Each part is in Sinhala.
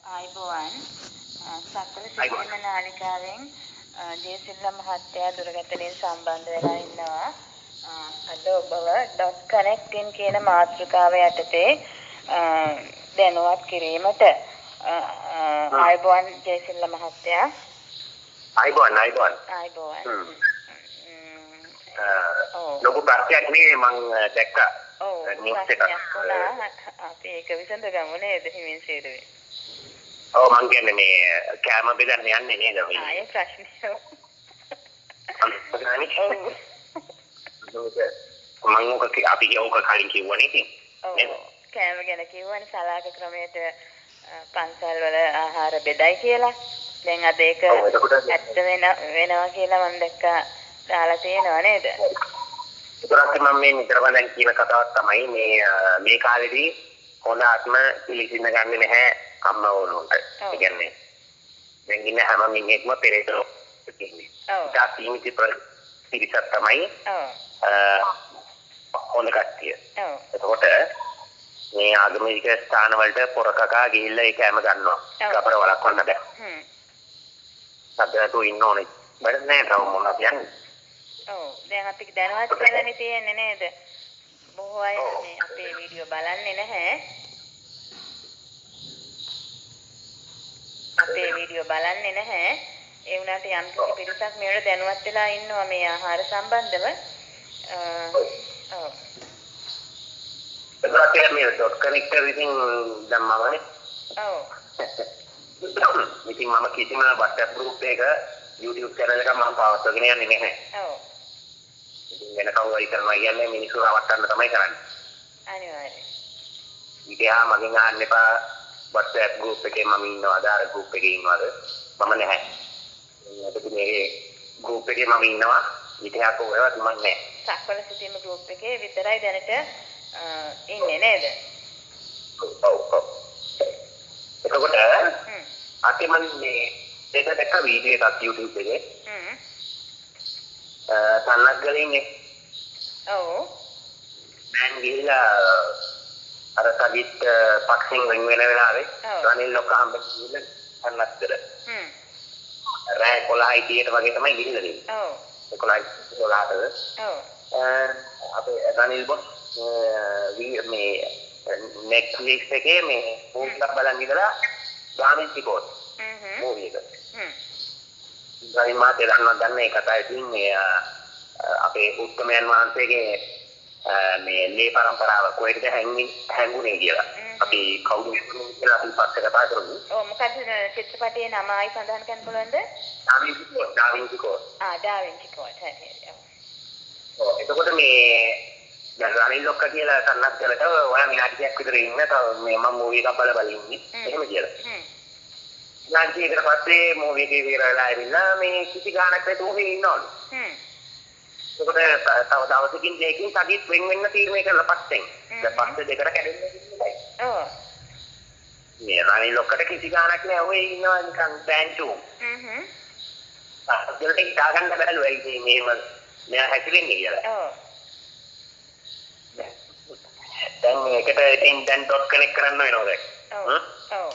ආයිබෝවන් සකල සිතිම නාලිකාවෙන් ජයසිල්ල මහත්තයා දුරකථනයෙන් සම්බන්ධ වෙලා ඉන්නවා. අද ඔබව .connecting කියන මාතෘකාව යටතේ දැනුවත් කිරීමට ආයිබෝවන් ජයසිල්ල මහත්තයා. ආයිබෝවන්. ලොකු ප්‍රශ්නයක් නේ මම දැක්කා. නිවුස් එක. අපි ඒක විසඳගමු නේද හිමින් සේරුවේ. ඔව් මං කියන්නේ මේ කැම බෙදන්න යන්නේ නේද මේ. ආයේ ප්‍රශ්නයක්. මම අපි යෝක කලින් කිව්වනේ ඉතින්. ඔව් කැම ගැන කිව්වනේ සලාක ක්‍රමයට පන්සල් වල ආහාර බෙදයි කියලා. දැන් අද ඒක ඇත්ත වෙනවා කියලා මම දැක්කා දාලා තියෙනවා නේද? ඒතරත් මම මේ නිතරම දැන් කියන කතාවක් තමයි මේ කාලේදී හොඳ ආත්ම පිළිසින්න ගන්නේ නැහැ අම්මා වුණොත්. ඒ කියන්නේ දැන් ඉන්න හැම මිනිහෙක්ම පෙරේතෝ කියන්නේ. ඒක සීමිත පිරිසක් තමයි. හොඳ කට්ටිය. එතකොට මේ ආගමික ස්ථාන වලට පොරකකා ගිහිල්ලා ඒක හැම ගන්නවා. කපර වලක්වන්න බෑ. සද්දතු ඉන්න ඕනේ. බඩ නෑ තව මොනවද කියන්නේ. ඔව් දැන් අපි දැනවත් කරන්නේ තියෙන්නේ නේද? බොහෝ අය මේ අපේ වීඩියෝ බලන්නේ නැහැ. අපේ වීඩියෝ බලන්නේ නැහැ. ඒ වුණාට යම් කිසි පිරිසක් මේවට දැනුවත් වෙලා ඉන්නවා මේ ආහාර සම්බන්ධව. ඔව්. ඒකට මේ .connector ඉතින් දැම්මමනේ. ඔව්. ඉතින් මම කිසිම WhatsApp group එක YouTube channel එක මම පවත්වාගෙන යන්නේ නැහැ. ඔව්. ඉතින් වෙන කවුරු හරි කරනවා කියන්නේ මිනිස්සු රවට්ටන්න තමයි කරන්නේ. අනිවාර්යයෙන්. ඉතියා මගෙන් අහන්න එපා WhatsApp group එකේ මම ඉන්නවද අර group එකේ ඉන්නවද මම නැහැ. ඒකට මේ group එකේ මම ඉන්නවා ඉතියා කොහෙවත් මම නැහැ. සක්වල සිටීම group එකේ විතරයි දැනට ඉන්නේ නේද? ඔව්. එතකොට අපි මම මේ දෙක වීඩියෝ එකක් YouTube එකේ සන්නග්ගලින්නේ. ඔව්. දැන් ගිහිලා අර සජිත් පක්ෂෙන් වෙන වෙලාවේ රනිල් ලොක්කා හම්බෙන්න ගිහිල්ලා සන්නග්ගල. රෑ 11:30ට වගේ තමයි ගිහිල්ලා දෙන්නේ. ඔව්. 11:12ට. ඔව්. අපේ රනිල් බොස් මේ Netflix එකේ මේ මූවි එකක් බලන් ඉඳලා ගාමිණී කෝට් මූවි එක. ගාමිණී මාතේ දන්න ඒ කතාවේ තියෙන මේ අපේ උත්තමයන් වහන්සේගේ මේ ලේ පරම්පරාව කොහෙද හැංගුනේ කියලා. අපි කවුරු කියලා අපි පස්සේ කතා කරමු. ඔව් මොකද චිත්‍රපටයේ නම ආයි සඳහන් කරන්න පුළුවන්ද? ඩාවින්චි කෝඩ්. ඩාවින්චි කෝඩ් හරි. ඔව් එතකොට මේ දැන් රනිල් ලොක්කා කියලා සන්නත් කරලා ඔයා විනාඩියක් විතර ඉන්න තව මේ මම මූවි එකක් බලලා ඉන්නේ. එහෙම කියලා. ඊට පස්සේ මූවි එකේ විරලා ඇවිල්ලා මේ කිසි ගානක් නැතුව ඉන්නවලු. ඒකට තව දවසකින් දෙකකින් සජිත් වෙන් වෙන්න තීරණය කරලා පස්සෙන්. දැන් පස්සේ දෙකට කැඩෙන්නේ නැහැ. ඔව්. මේ රනිල් ලොක්කට කිසි ගානක් නැහැ. ඔය ඉන්නවා නිකන් බෑන්චු. ඒකට හිතා ගන්න බැලුවා. ඉතින් මේව මෙයා හැසිරෙන්නේ කියලා. ඔව්. දැන් මේකට ඉතින් දැන් .connect කරන්න වෙනවා දැන්. ඔව්. ඔව්.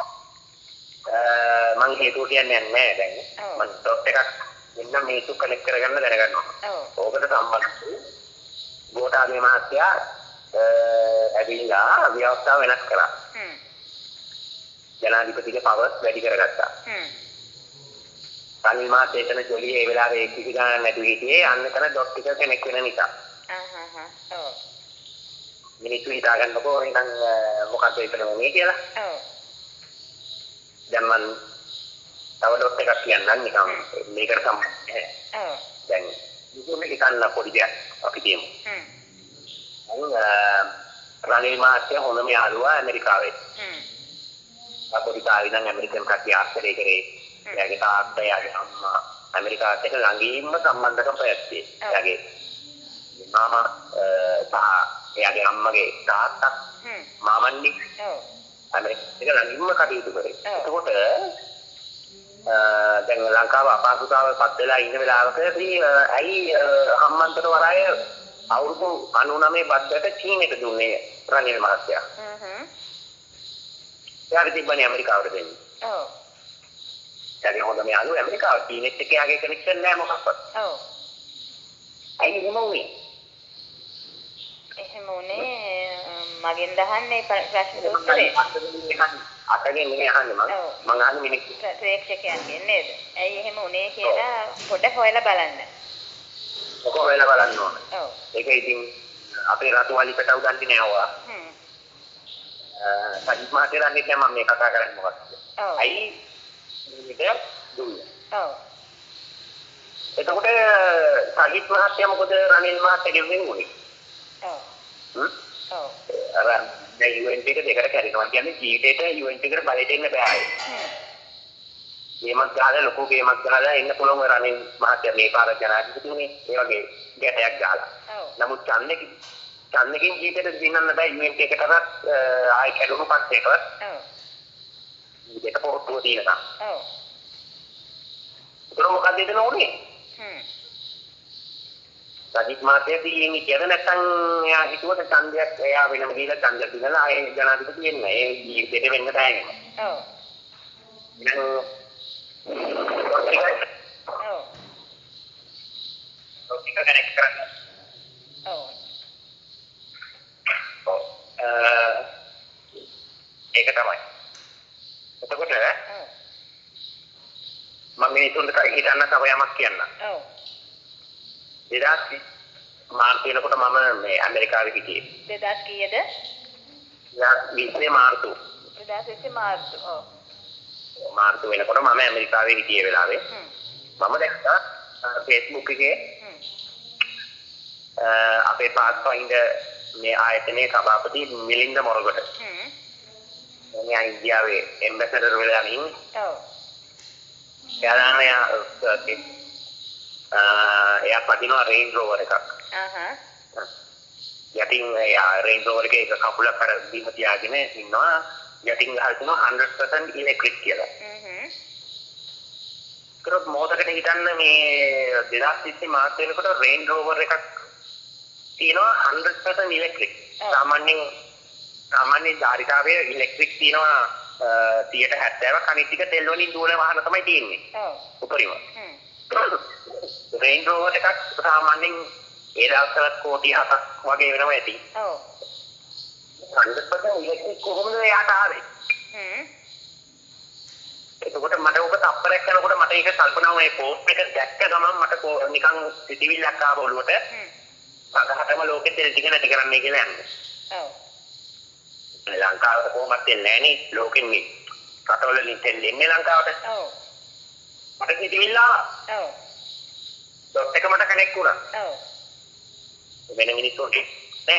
මම හේතුව කියන්නේ නැහැ දැන්. මම එකක් මෙන්න මේක කනෙක්ට් කරගන්න දැනගන්නවා. ඕකට සම්බන්ධ ගෝඨාභය මහත්තයා ඇවිල්ලා ව්‍යවස්ථාව වෙනස් කරා. ජනාධිපතිගේ පවර් වැඩි කරගත්තා. රනිල් මහත්තයා එතන ජොලිය ඒ වෙලාවේ කිසි ගානක් නැතුව හිටියේ අන්න එතන ඩොට් එක කනෙක්ට් වෙන නිසා. ඔව්. මිනිස්සු හිතා ගන්නකො එහෙනම් මොකද්ද එතන මේ කියලා. ඔව්. දැන් මම තව ඩොට් එකක් කියන්නම් නිකන් මේකට සම්බන්ධ. ඔව්. දැන් මේක හිතන්න පොඩි දෙයක් අපි කියමු. රනිල් මහත්තයා හොඳම යාළුවා ඇමරිකාවේ. අපේ කාලේ ඉඳන් ඇමරිකන් කට්ටිය ආශ්‍රය කරේ. එයාගේ තාත්තා එයාගේ අම්මා ඇමරිකාවත් එක්ක ළඟින්ම සම්බන්ධකම් පැවැත්තියේ. එයාගේ මාමා එයාගේ අම්මගේ තාත්තා මාමන්ඩි ඇමරිකාවේ ළඟින්ම කටයුතු කරේ. එතකොට දැන් ලංකාව අපහසුතාවය පත් වෙලා ඉන්න වෙලාවකදී ඇයි හම්මන්තොට වරාය අවුරුදු 99 බද්දට චීනෙට දුන්නේ රනිල් මහත්තයා. යාර තිබ්බනේ ඇමරිකාවට දෙන්නේ. ඔව්. යාගේ හොඳම යාළුවා ඇමරිකාවට ටීනෙට් එකේ යාගේ කනෙක්ෂන් නැහැ මොකක්වත්. ඔව්. අයින් එහෙම වුණේ. එහෙම උනේ මගෙන් දහන්නේ ප්‍රශ්න උත්තරේ. අතගෙන් නෙමෙයි අහන්නේ මම අහන්නේ මිනිස්සු ප්‍රේක්ෂකයන්ගෙන් නේද? ඇයි එහෙම උනේ කියලා පොඩ්ඩක් හොයලා බලන්න. ඔක හොයලා බලන්න ඕන. ඔව්. ඒක ඉතින් අපේ රතුවලි පැටව ගන්නේ නෑවා. සජිත් මහත්තයා දන්නේ නැහැ මම මේ කතා කරන්නේ මොකක්ද. ඔව්. අයි මේක දුන්නා. ඔව්. එතකොට සජිත් මහත්තයා මොකද රනිල් මහත්තයාගෙන් වෙන්නේ? ඔව්. ඔව්. අර දැන් UNT එක දෙකට කැරෙනවා කියන්නේ ජීවිතේට UNT එකට බලයට එන්න බෑ. ගේමක් ගහලා ලොකු ගේමක් ගහලා එන්න පුළුවන් රනිල් මහත්තයා මේ පාර ජනාධිපතිතුමනේ ඒ වගේ ගැටයක් ගහලා. ඔව්. නමුත් ඡන්දකින් ජීවිතේට දිනන්න බෑ UNT එකටවත් ආයි කැඩුණු පස්සේකවත්. ඔව්. මේක පොරොත්තුව තියෙනවා. ඔව්. ඒක මොකක්ද එතන උනේ? සජිත් මහත්තයා කියන්නේ කියද නැත්නම් එයා හිතුවට ඡන්දයක් එයා වෙනම දීලා ඡන්දයක් දීලා ආයේ ජනාධිපති වෙන්න. ඒ ජීවිතේට වෙන්න බෑ නේද? ඔව්. ඔව්. ඒක තමයි. එතකොට මම මිනිසුන්ට හිතන්න තව යමක් කියන්න. ඔව්. 2020 මාර්තු වෙනකොට මම මේ ඇමරිකාවේ හිටියේ. 2000 කීයද? 2020 මාර්තු. 2020 මාර්තු. ඔව්. මාර්තු වෙනකොට මම ඇමරිකාවේ හිටියේ වෙලාවේ. මම දැක්කා Facebook එකේ අපේ පාත්ෆයින්ඩර් මේ ආයතනයේ සභාපති මිලින්ද මොරගොඩ. එයා ඉන්දියාවේ එම්බැසඩර් වෙලා ඉන්නේ. ඔව්. එයා පදිනවා රේන්ජ් රෝවර් එකක්. යටින් එයා රේන්ජ් රෝවර් එකේ එක කකුලක් අර බිම තියාගෙන ඉන්නවා. යටින් ගහලා තියෙනවා 100% ඉලෙක්ට්‍රික් කියලා. ඒකත් මොහොතකට හිතන්න මේ 2020 මාර්තු වෙනකොට රේන්ජ් රෝවර් එකක් තියෙනවා 100% ඉලෙක්ට්‍රික්. සාමාන්‍ය ධාරිතාවයේ ඉලෙක්ට්‍රික් තියෙනවා 70%ක් අනිත් ටික තෙල් වලින් දුවන වාහන තමයි තියෙන්නේ. ඔව්. උපරිම. රේන්ජ් රෝවර් එකක් සාමාන්‍යයෙන් ඒ දවස්වල කෝටි 7ක් වගේ වෙනවා ඇති. ඔව්. 100% ඉලෙක්ට්‍රික් කොහොමද එයාට ආවේ? එතකොට මට ඔබ තප්පරයක් කරනකොට මට ඒක කල්පනා වුණේ පෝස්ට් එක දැක්ක ගමන් මට නිකන් සිතිවිල්ලක් ආව ඔළුවට. අදහටම ලෝකෙ තෙල් ටික නැති කරන්නයි කියලා යන්නේ. ඔව්. ලංකාවට කොහොමද තෙල් නැන්නේ ලෝකෙන් මේ රටවල තෙල් එන්නේ ලංකාවට. ඔව්. මට සිතිවිල්ල ආවා. ඔව්. ඩොට් එක මට කනෙක්ට් වුණා. ඔව්. වෙන මිනිස්සුන්ට නෑ.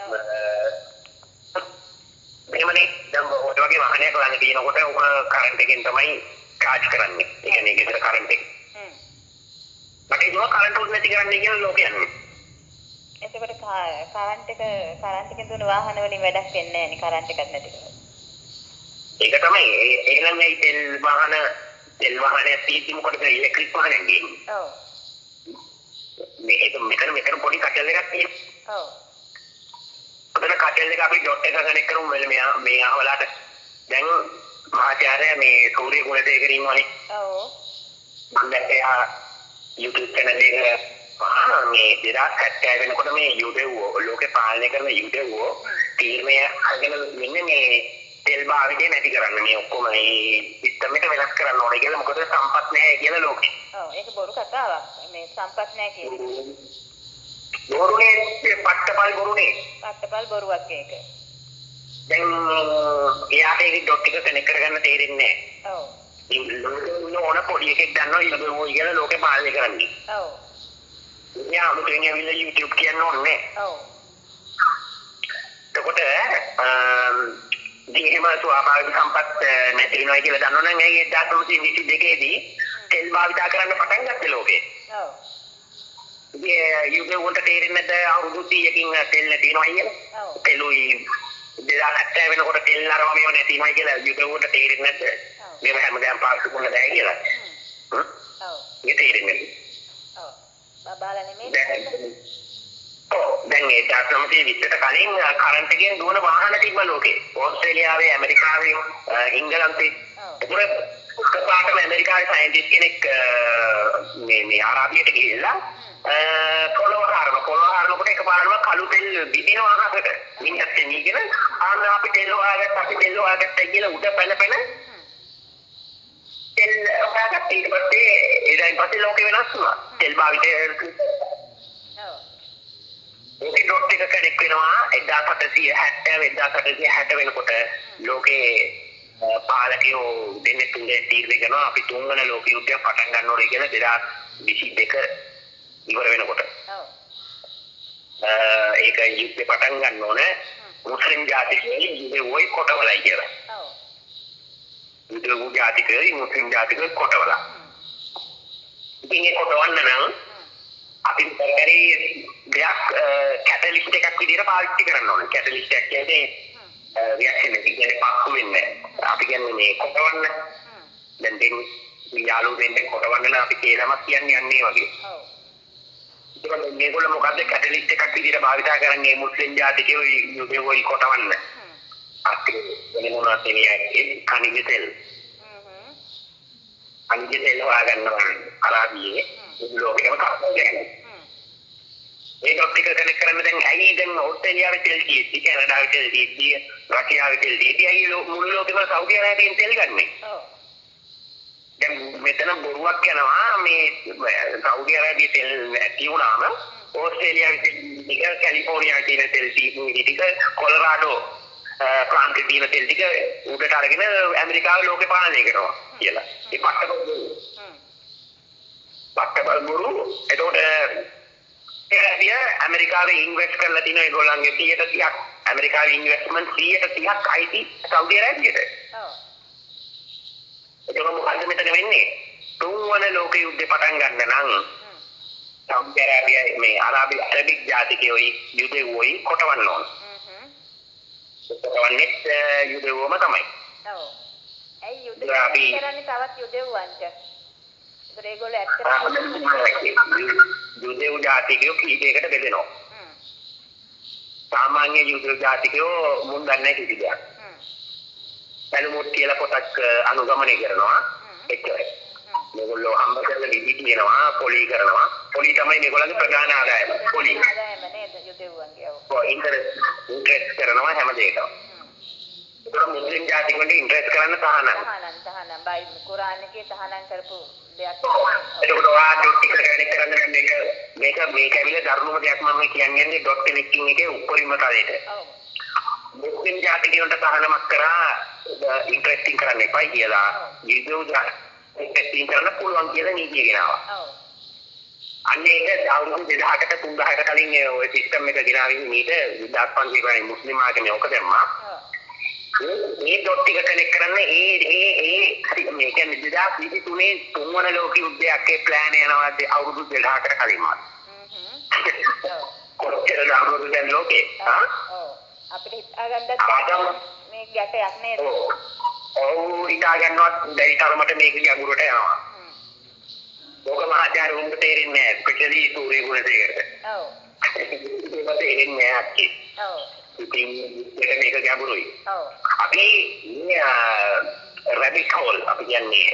මෙහෙමනේ දැන් ඔය වගේ වාහනයක් ළඟ තියෙනකොට ඔක කරන්ට් එකෙන් තමයි charge කරන්නේ. ඒ කියන්නේ ඒකේ කරන්ට් එක. මට ඒක කරන්ට් උත් නැති කරන්නේ කියලා ලෝකෙ යන්නේ. එතකොට කරන්ට් එකෙන් දුවන වාහන වලින් වැඩක් වෙන්නේ නැහැ නේ කරන්ට් එකක් නැති කරලා. ඒක තමයි එහෙනම් මේ තෙල් වාහනේ තියෙද්දි මොකටද ඉලෙක්ට්‍රික් වාහනයක් ගේන්නේ? ඔව්. මෙතන පොඩි කටල් එකක් තියෙනවා. ඔව්. ඔතන කටල් එක අපි ඩොට් එක කනෙක්ට් කරමු මේ අහවලට. දැන් මහාචාර්ය මේ සූර්ය ගුණසේකර ඉන්නවනේ. ඔව්. මම දැක්කා YouTube channel එක මේ 2070 වෙනකොට මේ යුදෙව්වෝ ලෝකේ පාලනය කරන යුදෙව්වෝ තීරණය අරගෙන ඉන්නේ මේ තෙල් භාවිතය නැති කරන්න මේ ඔක්කොම මේ සිස්ටම් එක වෙනස් කරන්න ඕනේ කියලා මොකද සම්පත් නැහැ කියලා ලෝකෙ. ඔව් ඒක බොරු කතාවක්. මේ සම්පත් නැහැ කියන්නේ. බොරුනේ පට්ටපල් බොරුනේ. පට්ටපල් බොරුවක් ඒක. දැන් එයාට ඒක ඩොට් එක කනෙක්ට් කරගන්න තේරෙන්නේ නැහැ. ඔව්. ඉතින් ඕන පොඩි එකෙක් ගන්නවා යුදෙව්වෝ කියලා ලෝකේ පාලනය කරන්නේ. ඔව්. යා මුලින්ම ඇවිල්ලා YouTube කියන්න ඕනේ. ඔව්. එතකොට දිගේම ස්වාභාවික සම්පත් නැති වෙනවා කියලා දන්නවනම් ඒ 1922 දී තෙල් භාවිත කරන්න පටන් ගත්ත ලෝකේ. ඔව්. ඉතින් යුග වලට තේරෙන්නේ නැද්ද අවුරුදු 100කින් තෙල් නැති වෙනවා කියලා? ඔව්. තෙලුයි 2070 වෙනකොට තෙල් අරවම නැති වෙනවා කියලා යුග වලට තේරෙන්නේ නැද්ද? ඔව්. මේව හැමදාම පාවිච්චි කරන්න බෑ කියලා. ඔව්. ඒක තේරෙන්නේ. ඔව්. බබාලා නෙමෙයි. දැන් 1920ට කලින් කරන්ට් එකෙන් දුවන වාහන තිබ්බ ලෝකේ. ඕස්ට්‍රේලියාවේ, ඇමරිකාවේ, ඉංගලන්තේ. ඒක එකපාරටම ඇමරිකාවේ සයන්ටිස්ට් කෙනෙක් මේ අරාබියට ගිහිල්ලා පොළොව හරනකොට එකපාරටම කළු තෙල් විදිනවා අහකට. මිනිහත් එනීගෙන ආන්න අපි තෙල් හොයාගත්තා කියලා උඩ පැන තෙල් හොයාගත්තා. ඊට පස්සේ ලෝකෙ වෙනස් වුණා. තෙල් භාවිතය ඕකේ ඩොට් එක කනෙක් වෙනවා 1860 වෙනකොට ලෝකේ පාලකයෝ දෙන්නේ තුනේ තීරණය කරනවා අපි තුන්වන ලෝක යුද්ධය පටන් ගන්න ඕනේ කියලා 2022 ඉවර වෙනකොට. ඒක යුද්ධය පටන් ගන්න ඕනේ මුස්ලිම් ජාතිකයෝ යුදෙව්වයි කොටවලයි කියලා. යුදෙව් ජාතිකයෝ මුස්ලිම් ජාතිකයෝ කොටවල. ඉතින් ඒ කොටවන්න නම් අපි පරිගරේ දෙයක් කැටලිස්ට් එකක් විදිහට පාවිච්චි කරන්න ඕනේ. කැටලිස්ට් එක කියන්නේ රියැක්ෂන් එක කියන්නේ පක්කු වෙන්නේ. අපි කියන්නේ මේ කොටවන්න. දැන් යාළුවෝ දෙන්නේ කොටවන්න අපි කියලාමක් කියන්නේ යන්නේ වගේ. ඔව්. ඒක මේගොල්ලෝ මොකද්ද කැටලිස්ට් එකක් විදිහට භාවිතා කරන්නේ මුස්ලිම් ජාතිකයෝ යුදෙව්වයි කොටවන්න. අපි වෙන මොනවද කියන්නේ කණිජ තෙල්. කණිජ තෙල් හොයාගන්නවා අරාබියේ ලෝකෙම කප්පෝදේ. ඒක ටික කනෙක් කරන්න දැන් ඇයි දැන් ඕස්ට්‍රේලියාවේ තෙල් තියෙද්දි කැනඩාවේ තෙල් තියෙද්දි රෂ්‍යාවේ තෙල් තියෙද්දි ඇයි මුළු ලෝකෙම සෞදි අරාබියෙන් තෙල් ගන්නෙ? ඔව්. දැන් මෙතන බොරුවක් යනවා මේ සෞදි අරාබියේ තෙල් නැති වුණාම ඕස්ට්‍රේලියාවේ තෙල් ටික කැලිෆෝනියාවේ තියෙන තෙල් ටික කොලරාඩෝ ප්‍රාන්තයේ තියෙන තෙල් ටික උඩට අරගෙන ඇමරිකාව ලෝකේ පාලනය කරනවා කියලා. ඒ පට්ටබල් බොරු එතකොට ඇමරිකාවේ ඉන්වෙස්ට් කරලා තියෙන ඒගොල්ලන්ගේ 130ක් ඇමරිකාවේ ඉන්වෙස්ට්මන්ට් 130ක් අයිති සෞදි අරාබියට. ඔව්. ඒක මොකද මෙතන වෙන්නේ? තුන්වන ලෝක යුද්ධය පටන් ගන්න නම් සෞදි අරාබිය මේ අරබික් ජාතිකයෝ යුදෙව්වෝයි කොටවන්න ඕන. කොටවන්නේ යුදෙව්වෝම තමයි. ඔව්. ඒ යුදෙව්වෝ කරන්නේ තවත් යුදෙව්වන්ට. ඒගොල්ලෝ ඇත්තටම යුදෙව් ජාතිකයෝ කීපයකට බෙදෙනවා. සාමාන්‍ය යුදෙව් ජාතිකයෝ මුන් දන්නේ කිසි දෙයක්. බැලුමොත් කියලා පොතක් අනුගමනය කරනවා එච්චරයි. මේගොල්ලෝ හම්බ කරලා නිදි කියනවා පොලි කරනවා. පොලි තමයි මේගොල්ලන්ගේ ප්‍රධාන ආදායම. පොලි. ආදායම නේද යුදෙව්වන්ගේ. ඔව් ඉන්ටරෙස්ට් කරනවා හැම දෙයකම. ඒක මුස්ලිම් ජාතිකයන්ට ඉන්ටරෙස්ට් කරන්න තහනම්. බයි කුරාන් එකේ තහනම් කරපු දෙයක්. ඒකට ඔයා ඩොට් එක කරන්නේ මේක ඇවිල්ලා ධර්මම දෙයක් මම කියන්නේ ඩොට් කනෙක්ටිං එකේ උඩරිම තලයට. ඔව්. මුස්ලිම් ජාතිකයන්ට තහනමක් කරා ඉන්ටරෙස්ටිං කරන්න එපා කියලා. යුදෙව් ඉන්ටරෙස්ටිං කරන්න පුළුවන් කියලා නීතිය ගෙනාවා. ඔව්. අන්න ඒක අවුරුදු 2000කට 3000කට කලින් ඔය සිස්ටම් එක ගෙනාවින් මීට 1500 වගේ මුස්ලිම් ආගමේ ඔක දැම්මා. මේ ඩොට් එක කනෙක්ට් කරන්න ඒ මේ කියන්නේ 2023 තුන්වන ලෝක යුද්ධයක් ඒ ප්ලෑන් යනවාද අවුරුදු 2000කට කලින්ම. කොච්චර අවුරුදු දැන් ලෝකේ ඔව් අපිට හිතාගන්නත් මේ ගැටයක් නේද? ඔව් හිතාගන්නවත් බැරි තරමට මේක ගැඹුරට යනවා. ලෝක මහාචාර්ය උන්ට තේරෙන්නේ නැහැ ස්පෙෂලි සූර්ය ගුණසේකරට. ඔව්. ඒක තේරෙන්නේ නැහැ අක්කේ. ඔව්. ඉතින් මේක ගැඹුරුයි. ඔව්. අපි රැබිට් හෝල් අපි කියන්නේ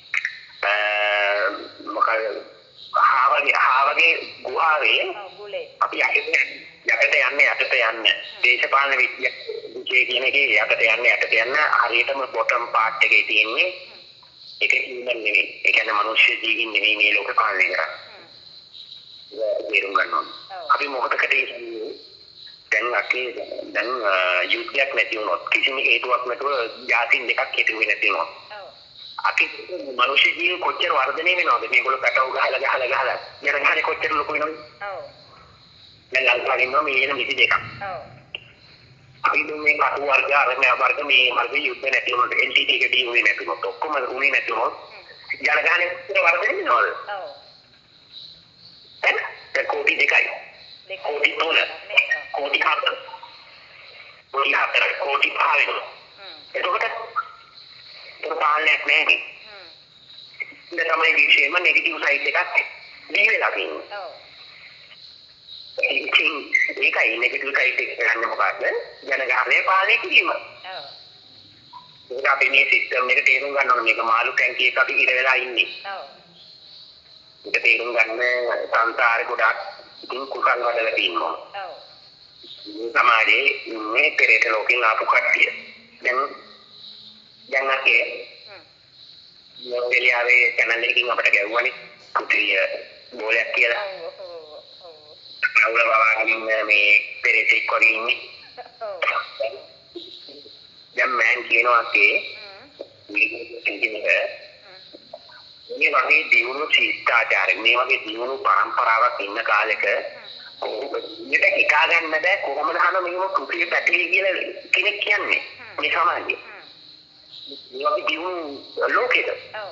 මොකද හාවගේ ගුහාවේ අපි යටට යන්නේ දේශපාලන විද්‍යාවේ කියන එකේ යටට යන්න හරියටම බොටම් පාර්ට් එකේ තියෙන්නේ ඒක හිමන් නෙවෙයි. ඒ කියන්නේ මිනිස්සු ජීවින් නෙවෙයි මේ ලෝකේ පාලනය කරන්නේ. ඒක ගන්නවා. අපි මොකටද දැන් යුද්ධයක් නැති වුණොත් කිසිම හේතුවක් නැතුව ජාතින් දෙකක් හිටු වෙන්නේ නැති වුණොත්. ඔව්. අපි මිනිස්සු ජීව කොච්චර වර්ධනය වෙනවද මේගොල්ලෝ පැටව ගහලා යනගහනේ කොච්චර ලොකු වෙනවද? ඔව්. දැන් ලංකාවේ ඉන්නවා මේ 22ක්. ඔව්. අපි මේ කටු වර්ග අරගෙන වර්ග මේ වර්ග යුද්ධ නැති වුණොත් LTT එක දී උනේ නැති වුණොත් ඔක්කොම උනේ නැති වුණොත් යනගහනේ කොච්චර වර්ධනය වෙනවද? ඔව්. දැන් කෝටි 2යි. කෝටි 3. කෝටි 4. කෝටි 5 වෙනවා. එතකොට පාලනයක් නැහැ. ඒක තමයි විශේෂම නෙගටිව් සයිඩ් එකක් දී වෙලා තියෙන්නේ. ඔව්. ඒකයි නෙගටිව් සයිඩ් එක ගන්න මොකද්ද? ජනගහනය පාලනය කිරීම. ඒක අපි මේ සිස්ටම් එක තේරුම් ගන්න ඕනේ. මේක මාළු ටැංකිය එක අපි ඉර වෙලා ඉන්නේ. ඒක තේරුම් ගන්න සංසාරේ ගොඩක් ඉතින් කුසල් වඩලා තියෙනවා. සමාජයේ මේ පෙරේත ලෝකෙන් ආපු කට්ටිය. දැන් අපේ මොකෙලියාවේ channel එකකින් අපිට ගැව්වනේ කුටිය බෝලයක් කියලා. අවුල වවාගෙන මේ පෙරේතෙක් වගේ ඉන්නේ. දැන් මම කියනවා මේ වගේ දියුණු ශිෂ්ටාචාරය මේ වගේ දියුණු පරම්පරාවක් ඉන්න කාලෙක මේක හිතා ගන්න බෑ කොහොමද හන මේව කුටිය පැටලී කියලා කෙනෙක් කියන්නේ මේ සමාජයේ. මේ වගේ දියුණු ලෝකෙක.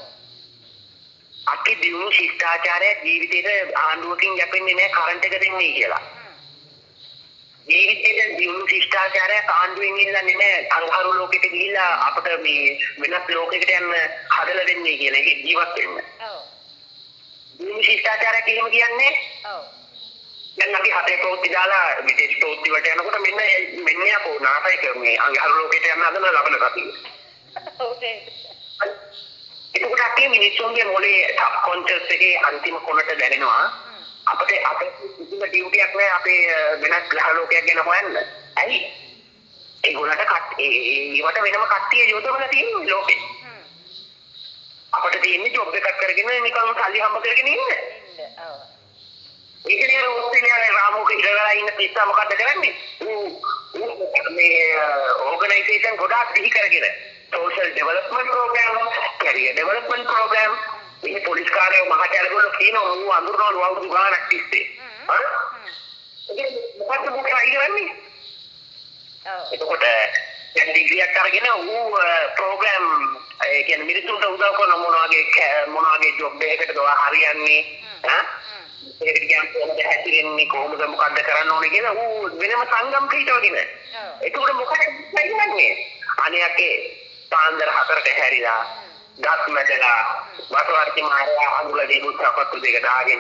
අපි දියුණු ශිෂ්ටාචාරය ජීවිතේට ආණ්ඩුවකින් යැපෙන්නේ නැහැ කරන්ට් එක දෙන්නේ කියලා. ජීවිතේට දියුණු ශිෂ්ටාචාරය ආණ්ඩුවෙන් ඉල්ලන්නේ නැහැ අංගහරු ලෝකෙට ගිහිල්ලා අපිට මේ වෙනත් ලෝකයකට යන්න හදලා දෙන්නේ කියලා ඒක ජීවත් වෙන්න. දියුණු ශිෂ්ටාචාරය කියලාම කියන්නේ. දැන් අපි හතේ ප්‍රවෘත්ති දාලා විදේශ ප්‍රවෘත්ති වලට යනකොට මෙන්න අපෝ නාසයික මේ අංගහරු ලෝකෙට යන්න හදන ලබන කතිය. ඒකට අපි මිනිස්සුන්ගේ මොලේ සබ්කොන්ෂස් එකේ අන්තිම කොනට දැනෙනවා අපිට කිසිම ඩියුටියක් නැහැ අපේ වෙනස් ග්‍රහ ලෝකයක් ගැන හොයන්න. ඇයි? ඒගොල්ලන්ට ඒවට වෙනම කට්ටිය යොදවලා තියෙන ලෝකේ. අපිට තියෙන්නේ ජොබ් එකක් කරගෙන නිකන් සල්ලි හම්බ කරගෙන ඉන්න. ඒකනේ ඕස්ට්‍රේලියාවේ රාමුක ඉඳලා ඉන්න පිස්සා මොකද්ද කරන්නේ? මේ ඕගනයිසේෂන් ගොඩාක් දිහි කරගෙන social development program, career development program, මේ පොලිස් කාර්යය මහජනගොල්ලෝ කියනවා ඌ අඳුරනවලු අවුරුදු ගාණක් තිස්සේ. හරි? ඒක මොකක්ද මොකක්ද ඉන්නේ? එතකොට දැන් ඩිග්‍රියක් අරගෙන ඌ ප්‍රෝග්‍රෑම් ඒ කියන්නේ මිනිස්සුන්ට උදව් කරන මොන වගේ ජොබ් එකකටද හරියන්නේ? ඒකට කියන්නේ කොහොමද හැදිරෙන්නේ කොහොමද මොකද්ද කරන්න ඕනේ කියලා ඌ වෙනම සංගම් පිටවගෙන. එතකොට මොකක්ද කියන්නේ? අනියකේ පාන්දර 4ට හැරිලා ගස් මැදලා වටවර්ති මාරයා අඳුල දෙකක් සපත්තු දෙක දාගෙන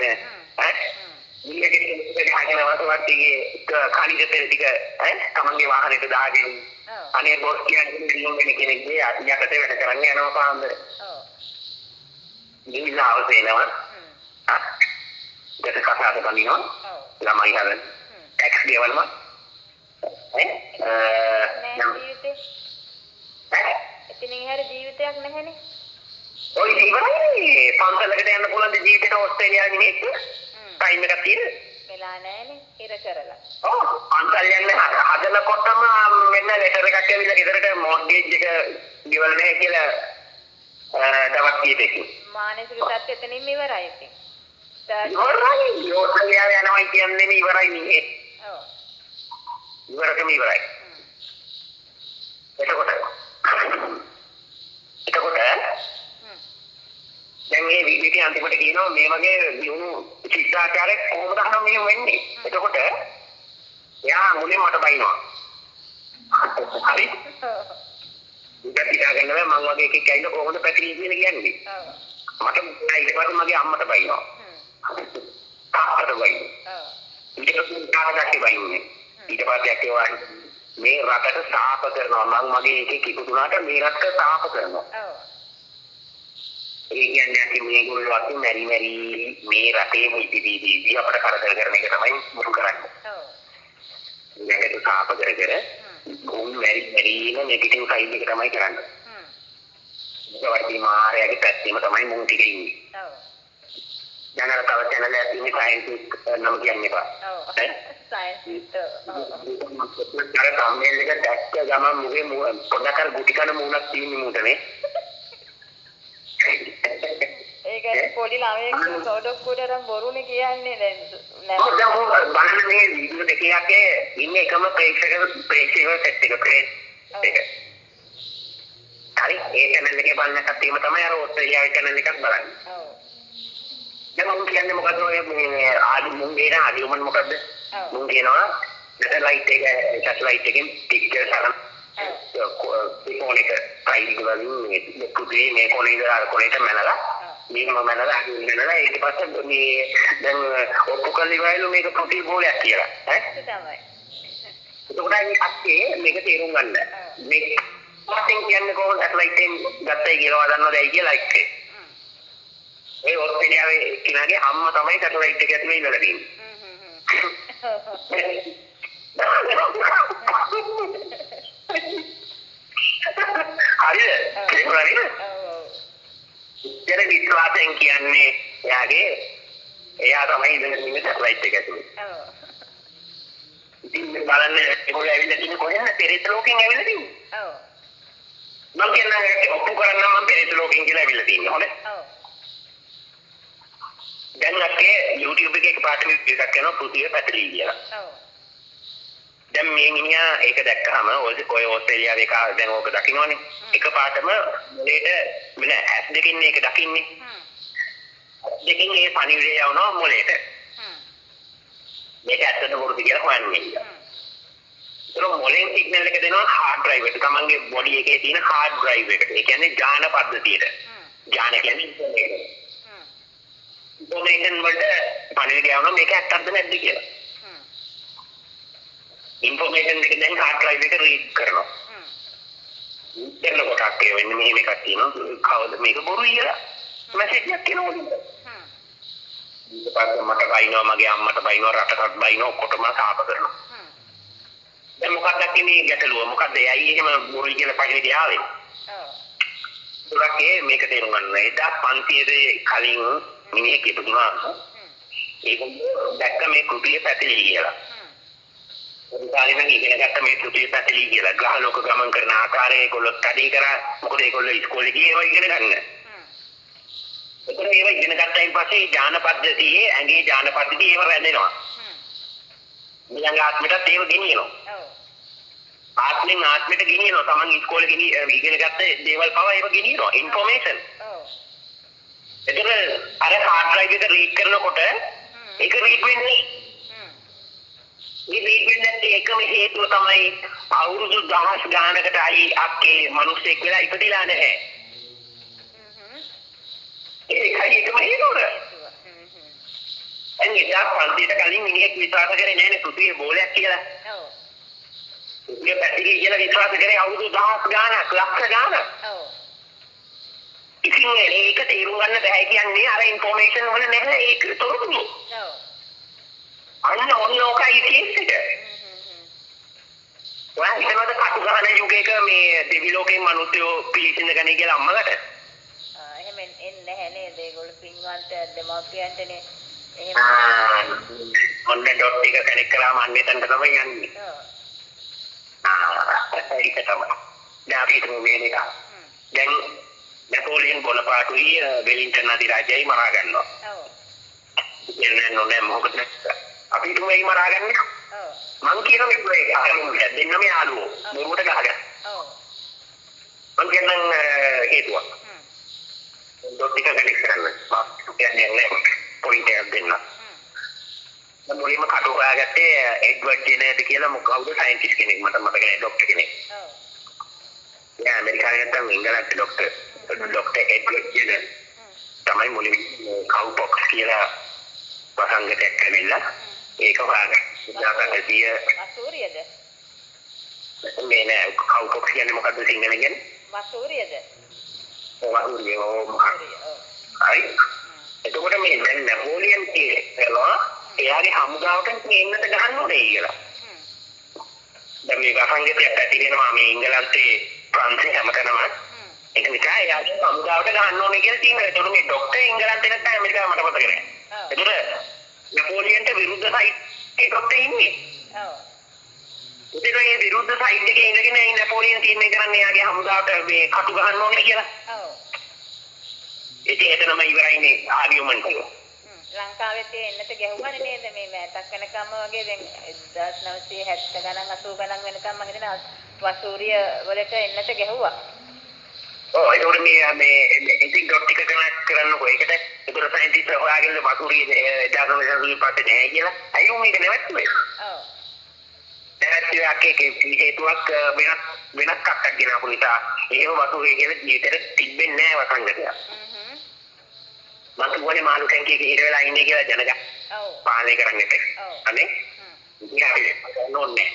ඊයකට ගහගෙන වටවර්තිගේ කණිජ තෙල් ටික තමන්ගේ වාහනේට දාගෙන අනේ බොස් කියන්නේ දිනුගෙන කෙනෙක්ගේ යකට වැඩ කරන්න යනවා පාන්දර. ගිහිල්ලා අවසේනවා. දෙක කතාවද බනිනවා. ළමයි හදන. ටැක්ස් ගෙවනවා. ඉතින් හැර ජීවිතයක් නැහැනේ. ඔය ඉවරයි. පන්සලකට යන්න පුළුවන් ජීවිතේට ඕස්ට්‍රේලියාවේ මේක. ටයිම් එකක් තියෙන. වෙලා නැහැනේ. ඉර කරලා. ඔව්. පන්සල් යන්න හදනකොටම මෙන්න ලෙටර් එකක් ඇවිල්ලා ගෙදරට මොර්ගේජ් එක ගෙවලා නැහැ කියලා දවස් කීපෙක. මානසික තත්ත්වය එතනින්ම ඉවරයි ඉතින්. ඉවරයි. ඕස්ට්‍රේලියාවේ යනවා කියන්නේ ඉවරයි නේ. ඔව්. ඉවරකම ඉවරයි. එතකොට දැන් මේ වීඩියෝ අන්තිමට කියනවා මේ වගේ දිනු ශිෂ්ටාචාරයක් කොහොමද අහන්න මෙහෙම වෙන්නේ. එතකොට එයා මුලින් මට බයිනවා. හරි. ඉතින් ඉතාලගෙන මම වගේ එකෙක් ඇවිල්ලා කොහොමද පැතිරී කියලා කියන්නේ. මට ඊට පස්සේ මගේ අම්මට බයිනවා. තාත්තට බයිනවා. ඊට පස්සේ තාත්තට බයින්නේ. ඊට පස්සේ ඇක්කේවා මේ රටට සාප කරනවා මම මගේ එකේ කිකුතුනාට මේ රටට සාප කරනවා. ඔව්. ඒ කියන්නේ අපි මේගොල්ලෝ අපි මෙරි මේ රටේ මුයිදී අපට කරදර කරන එක තමයි මුරු කරන්නේ. ඔව්. මේකට සාප කර උන් මෙරිම නෙගටිව් සයිඩ් එක තමයි කරන්නේ. ඒකවලදී මායාවේ පැත්තෙම තමයි මුන් ටික ඉන්නේ. ඔව්. දැන් අර තව channel එකක් ඉන්නේ සයන්ටිස්ට් නම කියන්නේ බා. ඔව්. සයන්ටිස්ට්. අර කම්මෙල් එක දැක්ක ගමන් මුගේ පොඩක් අර ගුටි කන මූණක් තියෙන්නේ මූටනේ. ඒක පොඩි ළමයෙක් සෝඩොක් කුඩරම් බොරුනේ කියන්නේ දැන් නෑ. ඔව් දැන් බලන්න මේ වීඩියෝ දෙකේ ඉන්නේ එකම ප්‍රේක්ෂක සෙට් එක ප්‍රේස් එක. හරි ඒ channel එකේ බලන කට්ටියම තමයි අර ඕස්ට්‍රේලියාවේ channel එකක් බලන්නේ. ඔව්. දැන් මම කියන්නේ මොකද්ද ඔය මේ මුන් කියන ආඩියුමන් මොකද්ද? මුන් කියනවා සැටලයිට් එකෙන් පික්චර් ගන්න. කොනේක ටයිල් වලින් මේ පුතේ මේ කොනේ ඉඳලා අර කොනේට මැනලා මම මනලා නේද ඊට පස්සේ මේ දැන් ඔප්පු කරලා ඉවරයිලු මේක ප්‍රොටීන් බෝලයක් කියලා ඈ තමයි එතකොට මේ අක්කේ මේක තේරුම් ගන්න මේක මාටින් කියන්නේ කොහොමද සැටලයිට් එකෙන් ගත්තයි කියලා දන්නවද ඇයි කියලා එක්කේ ඒ ඔස්ට්‍රේලියාවේ කෙනාගේ අම්මා තමයි සැටලයිට් එක ඇතුලේ ඉඳලා තියෙන්නේ හරිද ඉතින් විශ්වාසයෙන් කියන්නේ එයා තමයි ඉඳලා ඉන්නේ සැටලයිට් එක ඇතුලේ ඉතින් බලන්න ඒගොල්ලෝ ඇවිල්ලා තින්නේ කොහෙන්ද පෙරේත ලෝකෙන් ඇවිල්ලා තින්නේ ඔව් මම කියන්නේ ඔප්පු කරන්න මම පෙරේත ලෝකෙන් කියලා ඇවිල්ලා තින්නේ හොඳයි ඔව් දැන් අපේ YouTube එකේ එකපාරට එකක් කරනවා පෘථිවිය පැටලී කියලා ඔව් දැන් මේ මිනිහා ඒක දැක්කහම ඔය ඕස්ට්‍රේලියාවේ එක දැන් ඕක දකින්නවනේ එකපාරටම මොලේට මෙන්න ඇස් දෙකින් මේක දකින්නේ දෙකින් ඒ පණිවිඩය යවනවා මොලේට මේක ඇත්තද බොරුද කියලා හොයන්නේ ඒක මොලෙන් සිග්නල් එක දෙනවා හાર્ඩ් ඩ්‍රයිව් එකට තමන්ගේ බොඩි එකේ තියෙන හાર્ඩ් ඩ්‍රයිව් එකට ඒ කියන්නේ ඥාන පද්ධතියට ඥාන කියන්නේ ඉන්ෆෝමේෂන් වලට පණිවිඩය යවනවා මේක ඇත්තද නැද්ද කියලා ඉන්ෆෝමේෂන් එක දැන් හાર્ඩ් ඩ්‍රයිව් එක රීඩ් කරනවා දැන් කොටක් ඒ වෙන්නේ මෙහෙම එකක් තියෙනවා කවද මේක බොරුයි කියලා මැසේජ් එකක් එනවා ඊට පස්සේ මට බයිනවා මගේ අම්මට බයිනවා රටටත් බයිනවා ඔක්කොටම සාප කරනවා දැන් මොකක්ද මේ ගැටලුව මොකද්ද ඇයි එහෙම බොරුයි කියලා පණිවිඩය ආවේ ඔව් ඒකේ මේක තේරුම් ගන්න එදා 500 කලින් මිනිහෙක් ඉපදුනා ඒක දැක්ක මේ කුටිය පැතිලි කියලා උදාහරණයක් ඉගෙන ගත්ත මේ කුටිය පැතිලි කියලා ග්‍රහ ලෝක ගමන් කරන ආකාරය ඒගොල්ලෝ ස්ටඩි කරා මොකද ඒගොල්ලෝ ඉස්කෝලේ ගියේ ඒවා ඉගෙන ගන්න ඒකේ ඒවා ඉගෙන ගත්තයින් පස්සේ ඥාන පද්ධතියේ ඇඟේ ඥාන පද්ධතිය ඒව වැදෙනවා ඊළඟ ආත්මයටත් ඒව ගෙනියනවා ආත්මෙන් ආත්මයට ගෙනියනවා තමන් ඉස්කෝලේ ඉගෙන ගත්ත දේවල් පවා ඒව ගෙනියනවා ඉන්ෆෝමේෂන් ඒතර අර හાર્ඩ් ඩ්‍රයිව් එක රීඩ් කරනකොට ඒක රීඩ් වෙන්නේ මේ රීඩ් වෙන්නේ එකම හේතුව තමයි අවුරුදු 10 ගානකට අයි අක්කේ මිනිස්සෙක් වෙලා ඉපදිලා නැහැ ඒකයි එකම හේතුව එන්නේ දාපන්තිට කලින් මිනිහෙක් විශ්වාස කරේ නැහැ නේ පෘථිවිය බෝලයක් කියලා ඔව් පෘථිවිය පැතිලි කියලා විශ්වාස කරේ අවුරුදු 10 ගානක් ලක්ෂ ගානක් ඔව් ඉතින් ඒක තේරුම් ගන්න බෑ කියන්නේ අර ඉන්ෆෝමේෂන් වල නැහැ ඒක තොරතුරු ඔව් අන්න ඕකයි කේස් එක ඔයා හිතනවාද කටුගහන යුගයක මේ දෙවි ලෝකේ මිනිස්සු පිළිසිඳ ගන්නේ කියලා අම්මලට එහෙම එන්නේ නැහැ නේද ඒගොල්ලෝ පින්වන්ත දෙමාපියන්ටනේ එහෙම ඔන්න ඩොට් එක කනෙක්ට් කරාම අන්න එතනට තමයි යන්නේ ඒක තමයි දැන් අපි හිතමු මේ එක දැන් නැපෝලියන් බොනපාටුයි වෙලින්ටන් අධිරාජ්‍යයි මරා ගන්නවා ඔව් එන්නේ නෝනේ මොකද අපි හිතමු ඒ මරා ගන්නේ ඔව් මං කියන මේ දෙන්නම යාළුවෝ මොරුවට ගහගන්න ඔව් මං කියන්නම් හේතුවක් ඩොට් එක කනෙක්ට් කරන්න මම කියන්නේ නැහැ පොයින්ට් එකක් දෙන්න මම මුලින්ම කඩ හොයාගත්තේ එඩ්වර්ඩ් ජෙනර්ඩ් කියලා මොකවුද සයන්ටිස්ට් කෙනෙක් මට මතක නැහැ ડોක්ටර් කෙනෙක් ඔව් යා ඇමරිකාවේ නැත්නම් ඉංගලන්තේ ડોක්ටර් එඩ්වර්ඩ් ජෙනර්ඩ් තමයි මුලින්ම කවුපොක්ස් කියලා වසංගතයක් ඇවිල්ලා ඒක හොයාගත්තා මසූරියද මේ නෑ කවුපොක්ස් කියන්නේ මොකද්ද සිංහලෙන් කියන්නේ මසූරියද මසූරිය හරි එතකොට මේ දැන් නැපෝලියන් කියනවා එයාගේ හමුදාවට එන්නට ගහන්න ඕනේ කියලා දැන් මේ වසංගතයක් ඇති වෙනවා මේ ඉංගලන්තේ ප්‍රංශේ හැමතැනම ඒක නිසා එයාගේ හමුදාවට ගහන්න ඕනේ කියලා තියෙනවා එතකොට මේ ડોක්ටර් ඉංගලන්තේ නැත්නම් ඇමරිකාව මට මතක නෑ එතකොට නැපෝලියන්ට විරුද්ධ සයිඩ් එකකට ඉන්නේ ඔව් ඉතින් මේ විරුද්ධ සයිඩ් එකේ ඉඳගෙන මේ නැපෝලියන් තීරණය කරන්නේ එයාගේ හමුදාවට මේ කටු ගහන්න ඕනේ කියලා ඔව් ඉතින් එතනම ඉවරයිනේ ආගියුමන්ට් එක ලංකාවේ එන්නට ගැහුවානේ නේද මේ මෑතක් වෙනකම්ම වගේ දැන් 1970 ගණන් 80 ගණන් වෙනකම් මම හිතන වසූරිය වලට එන්නට ගැහුවා ඔව් ඒකට මේ ඉතින් ඩොට් එක කනෙක්ට් කරන්නකෝ ඒකට ඒතර සයන්ටිස්ට් හොයාගෙන වසූරිය දාගම සුළු පාට නැහැ කියලා අයියෝ මේක නැවතුනේ ඔව් දැන් හේතුවක් වෙනස් කක්කක් ගෙනාපු නිසා එහෙම වසූරිය කියන ජීවිතේට තිබෙන්නේ නැහැ වසංගතය මම කියන්නේ මාළු ටැංකියක හිර වෙලා ඉන්නේ කියලා ජනගහ. ඔව්. පාලනය කරන්න එපා. ඔව්. අනේ. ඉතින් අපි නෝන්නේ.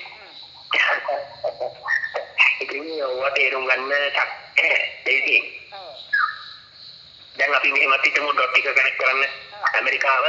ඉතින් ඔය තේරුම් ගන්න දෙයිදී. ඔව්. දැන් අපි මෙහෙමත් හිතමු ඩොට් එක කනෙක්ට් කරන්න ඇමරිකාව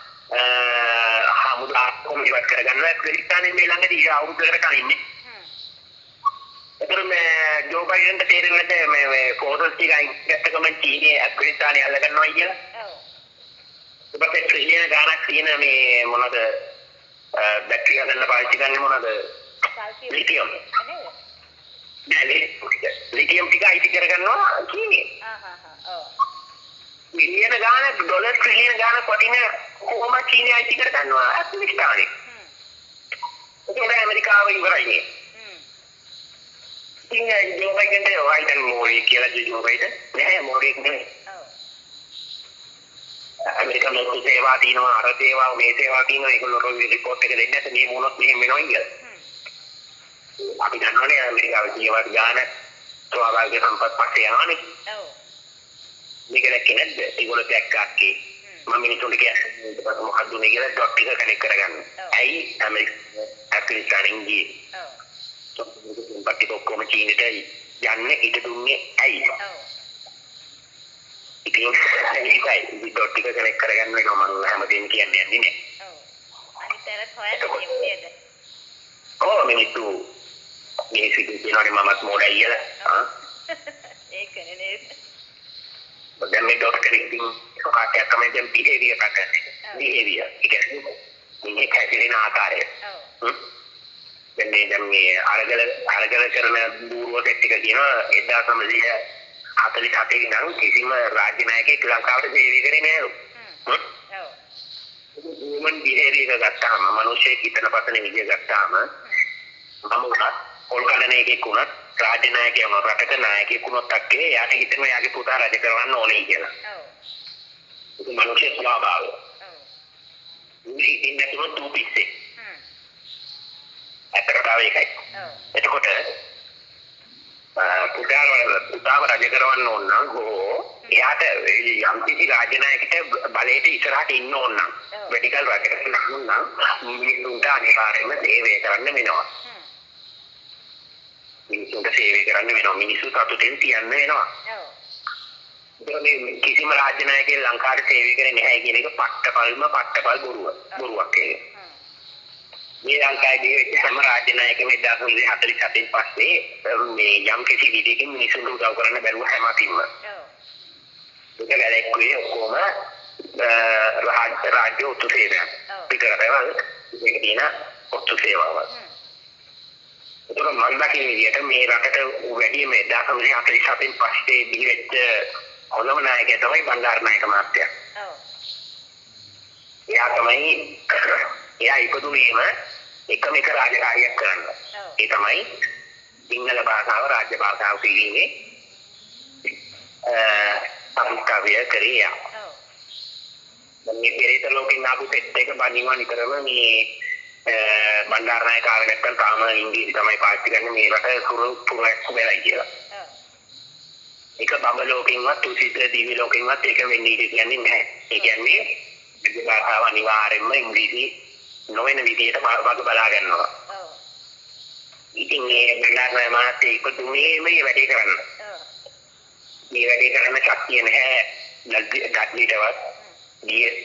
හමුදා කොමිටුවක් කරගන්න ඇෆ්ගනිස්තානයේ මේ ළඟදී අවුරුද්දකට කලින්නේ. එතකොට මේ ජෝ බයිඩන්ට තේරෙන්නේ මේ ෆෝටෝස් ටික අයින් කරගත්තකම චීනයේ ඇෆ්ගනිස්තානයේ අල්ල ගන්නවා කියලා. ඔව්. ඊපස්සේ ට්‍රිලියන ගාණක් තියෙන මේ මොනවද බැටරිය හදන්න පාවිච්චි කරන්නේ මොනවද? ලිතියම්. නේද? ලිතියම් ටික අයිති කරගන්නවා චීනයේ. ඔව්. මිලියන ගාණක් ඩොලර් ට්‍රිලියන ගාණක් වටින කොහොම චීනය අයිති කර ගන්නවා ඇෆ්ගනිස්තානේ. ඒක ඇමරිකාව ඉවරයි. ඉතින් ජෝ බයිඩන් වයිඩන් මෝරි කියලා ජෝ බයිඩන් නෑ මෝරික් නෙමෙයි. ඔව්. ඇමරිකානු සේවා තියෙනවා අර සේවා මේ සේවා තියෙනවා ඒගොල්ලෝ රිපෝට් එක දෙන්න නැත්නම් මේ මොනොත් මෙහෙම වෙනවා කියලා. අපි දන්නවනේ ඇමරිකාවේ ජීවත් ගාන ස්වාභාවික සම්පත් පස්සේ යනවානේ. ඔව්. මේක දැක්කේ නැද්ද? ඒගොල්ලෝ දැක්කාකේ මම මිනිස්සුන්ට කියන්නේ මොකක්ද මේ කියලා ඩොට් එක කනෙක්ට් කරගන්න. ඇයි ඇෆ්ගනිස්තානෙන් ගියේ? ඔව්. සම්පත් ඔක්කොම චීනෙට යන්න ඉඩ දුන්නේ ඇයි? ඔව්. ඉතින් ඒකයි ඩොට් එක කනෙක්ට් කරගන්න වෙනවා මම හැමදේම කියන්නේ නැහැ. ඔව්. අනිතරත් හොයන්න නේද? ඔව් මිනිස්සු කියනවානේ මමත් මොඩයි කියලා. ඒකනේ නේද? දැන් මේ ඩොට් කනෙක්ටිං කාටයක් තමයි දැන් බිහේවියර් කරන්නේ. බිහේවියර්. ඒ කියන්නේ මේ කැසින ආකාරය. ඔව්. දැන් මේ අරගල කරන බූරුව සෙට් එක කියනවා 1947 ඉඳන් කිසිම රාජ්‍ය නායකයෙක් ලංකාවට සේවය කරේ නෑලු. ඔව්. human behavior ගත්තාම මිනිස්සෙක් හිතන පතන විදිය ගත්තාම මම උනත් කොල්කඩන එකෙක් උනත් රාජ්‍ය නායකයෙක් වුණා රටක නායකයෙක් වුණත් අක්කේ යාට හිතෙනවා යාගේ පුතා රජ කරවන්න ඕනේ කියලා. ඔව්. ඒක මිනිස්සෙක් ස්වභාවය. ඔව්. මේ ඉන්නේ තුන තුපිස්සේ. ඇත්තටම ඒකයි. ඔව්. එතකොට පුතාව රජ කරවන්න ඕන නම් එයාට යම් කිසි රාජ්‍ය නායකයෙක් බලයට ඉස්සරහට ඉන්න ඕන නම් මෙඩිකල් රජ කරන්න ඕන නම් මිනිස්සුන්ට අනිවාර්යයෙන්ම සේවය කරන්න වෙනවා. මිනිස්සුන්ට සේවය කරන්න වෙනවා. මිනිස්සු සතුටෙන් තියන්න වෙනවා. ඔව්. ඒ කිසිම රාජ්‍ය නායකයෙක් ලංකාවට සේවය කරන්නේ නැහැ කියන එක පට්ටපල් බොරුවක් ඒක. මේ ලංකාවේ වෙච්ච හැම රාජ්‍ය නායකයෙක්ම 1947 පස්සේ මේ යම් කිසි විදිහකින් මිනිසුන්ට උදව් කරන්න බැරුව හැම අතින්ම. ඔව්. ඒක වැලෙක්කුවේ ඔක්කොම රාජ්‍ය ඔත්තු සේවය. පිටරටවල ඒක තියෙන ඔත්තු සේවාව. ඒක මම දකින විදිහට මේ රටට වැඩිම 1947 පස්සේ බිහිවෙච්ච හොඳම නායකයා තමයි බණ්ඩාරනායක මහත්තයා. ඔව්. එයා ඉපදුනේම එකම එක රාජකාරියක් කරන්න. ඒ තමයි සිංහල භාෂාව රාජ්‍ය භාෂාව පිළිගන්නේ සංස්කෘතිය කරේ. ඔව්. මේ පෙරේත ලෝකෙන් ආපු සෙට් එක බණිනවා නිතරම මේ බණ්ඩාරනායක ආවේ නැත්නම් තාම ඉංග්‍රීසි තමයි පාවිච්චි කරන්නේ මේ රට පුරක් වෙලයි කියලා. ඔව්. ඒක බඹ ලෝකෙන්වත් තුසිත දිවි ලෝකෙන්වත් ඒක වෙන්නේ කියන්නේ නැහැ. ඒ කියන්නේ මේ භාෂාව අනිවාර්යයෙන්ම ඉංග්‍රීසි නොවන විදියට වග බලා ගන්නවා. ඔව්. ඉතින් මේ බණ්ඩාරනායක මහත්තයා ඉපදුනේ මේ වැඩේ කරන්න. ඔව්. මේ වැඩේ කරන්න ශක්තිය නැහැ. ඩඩ්ලිටවත් ඩීඑස්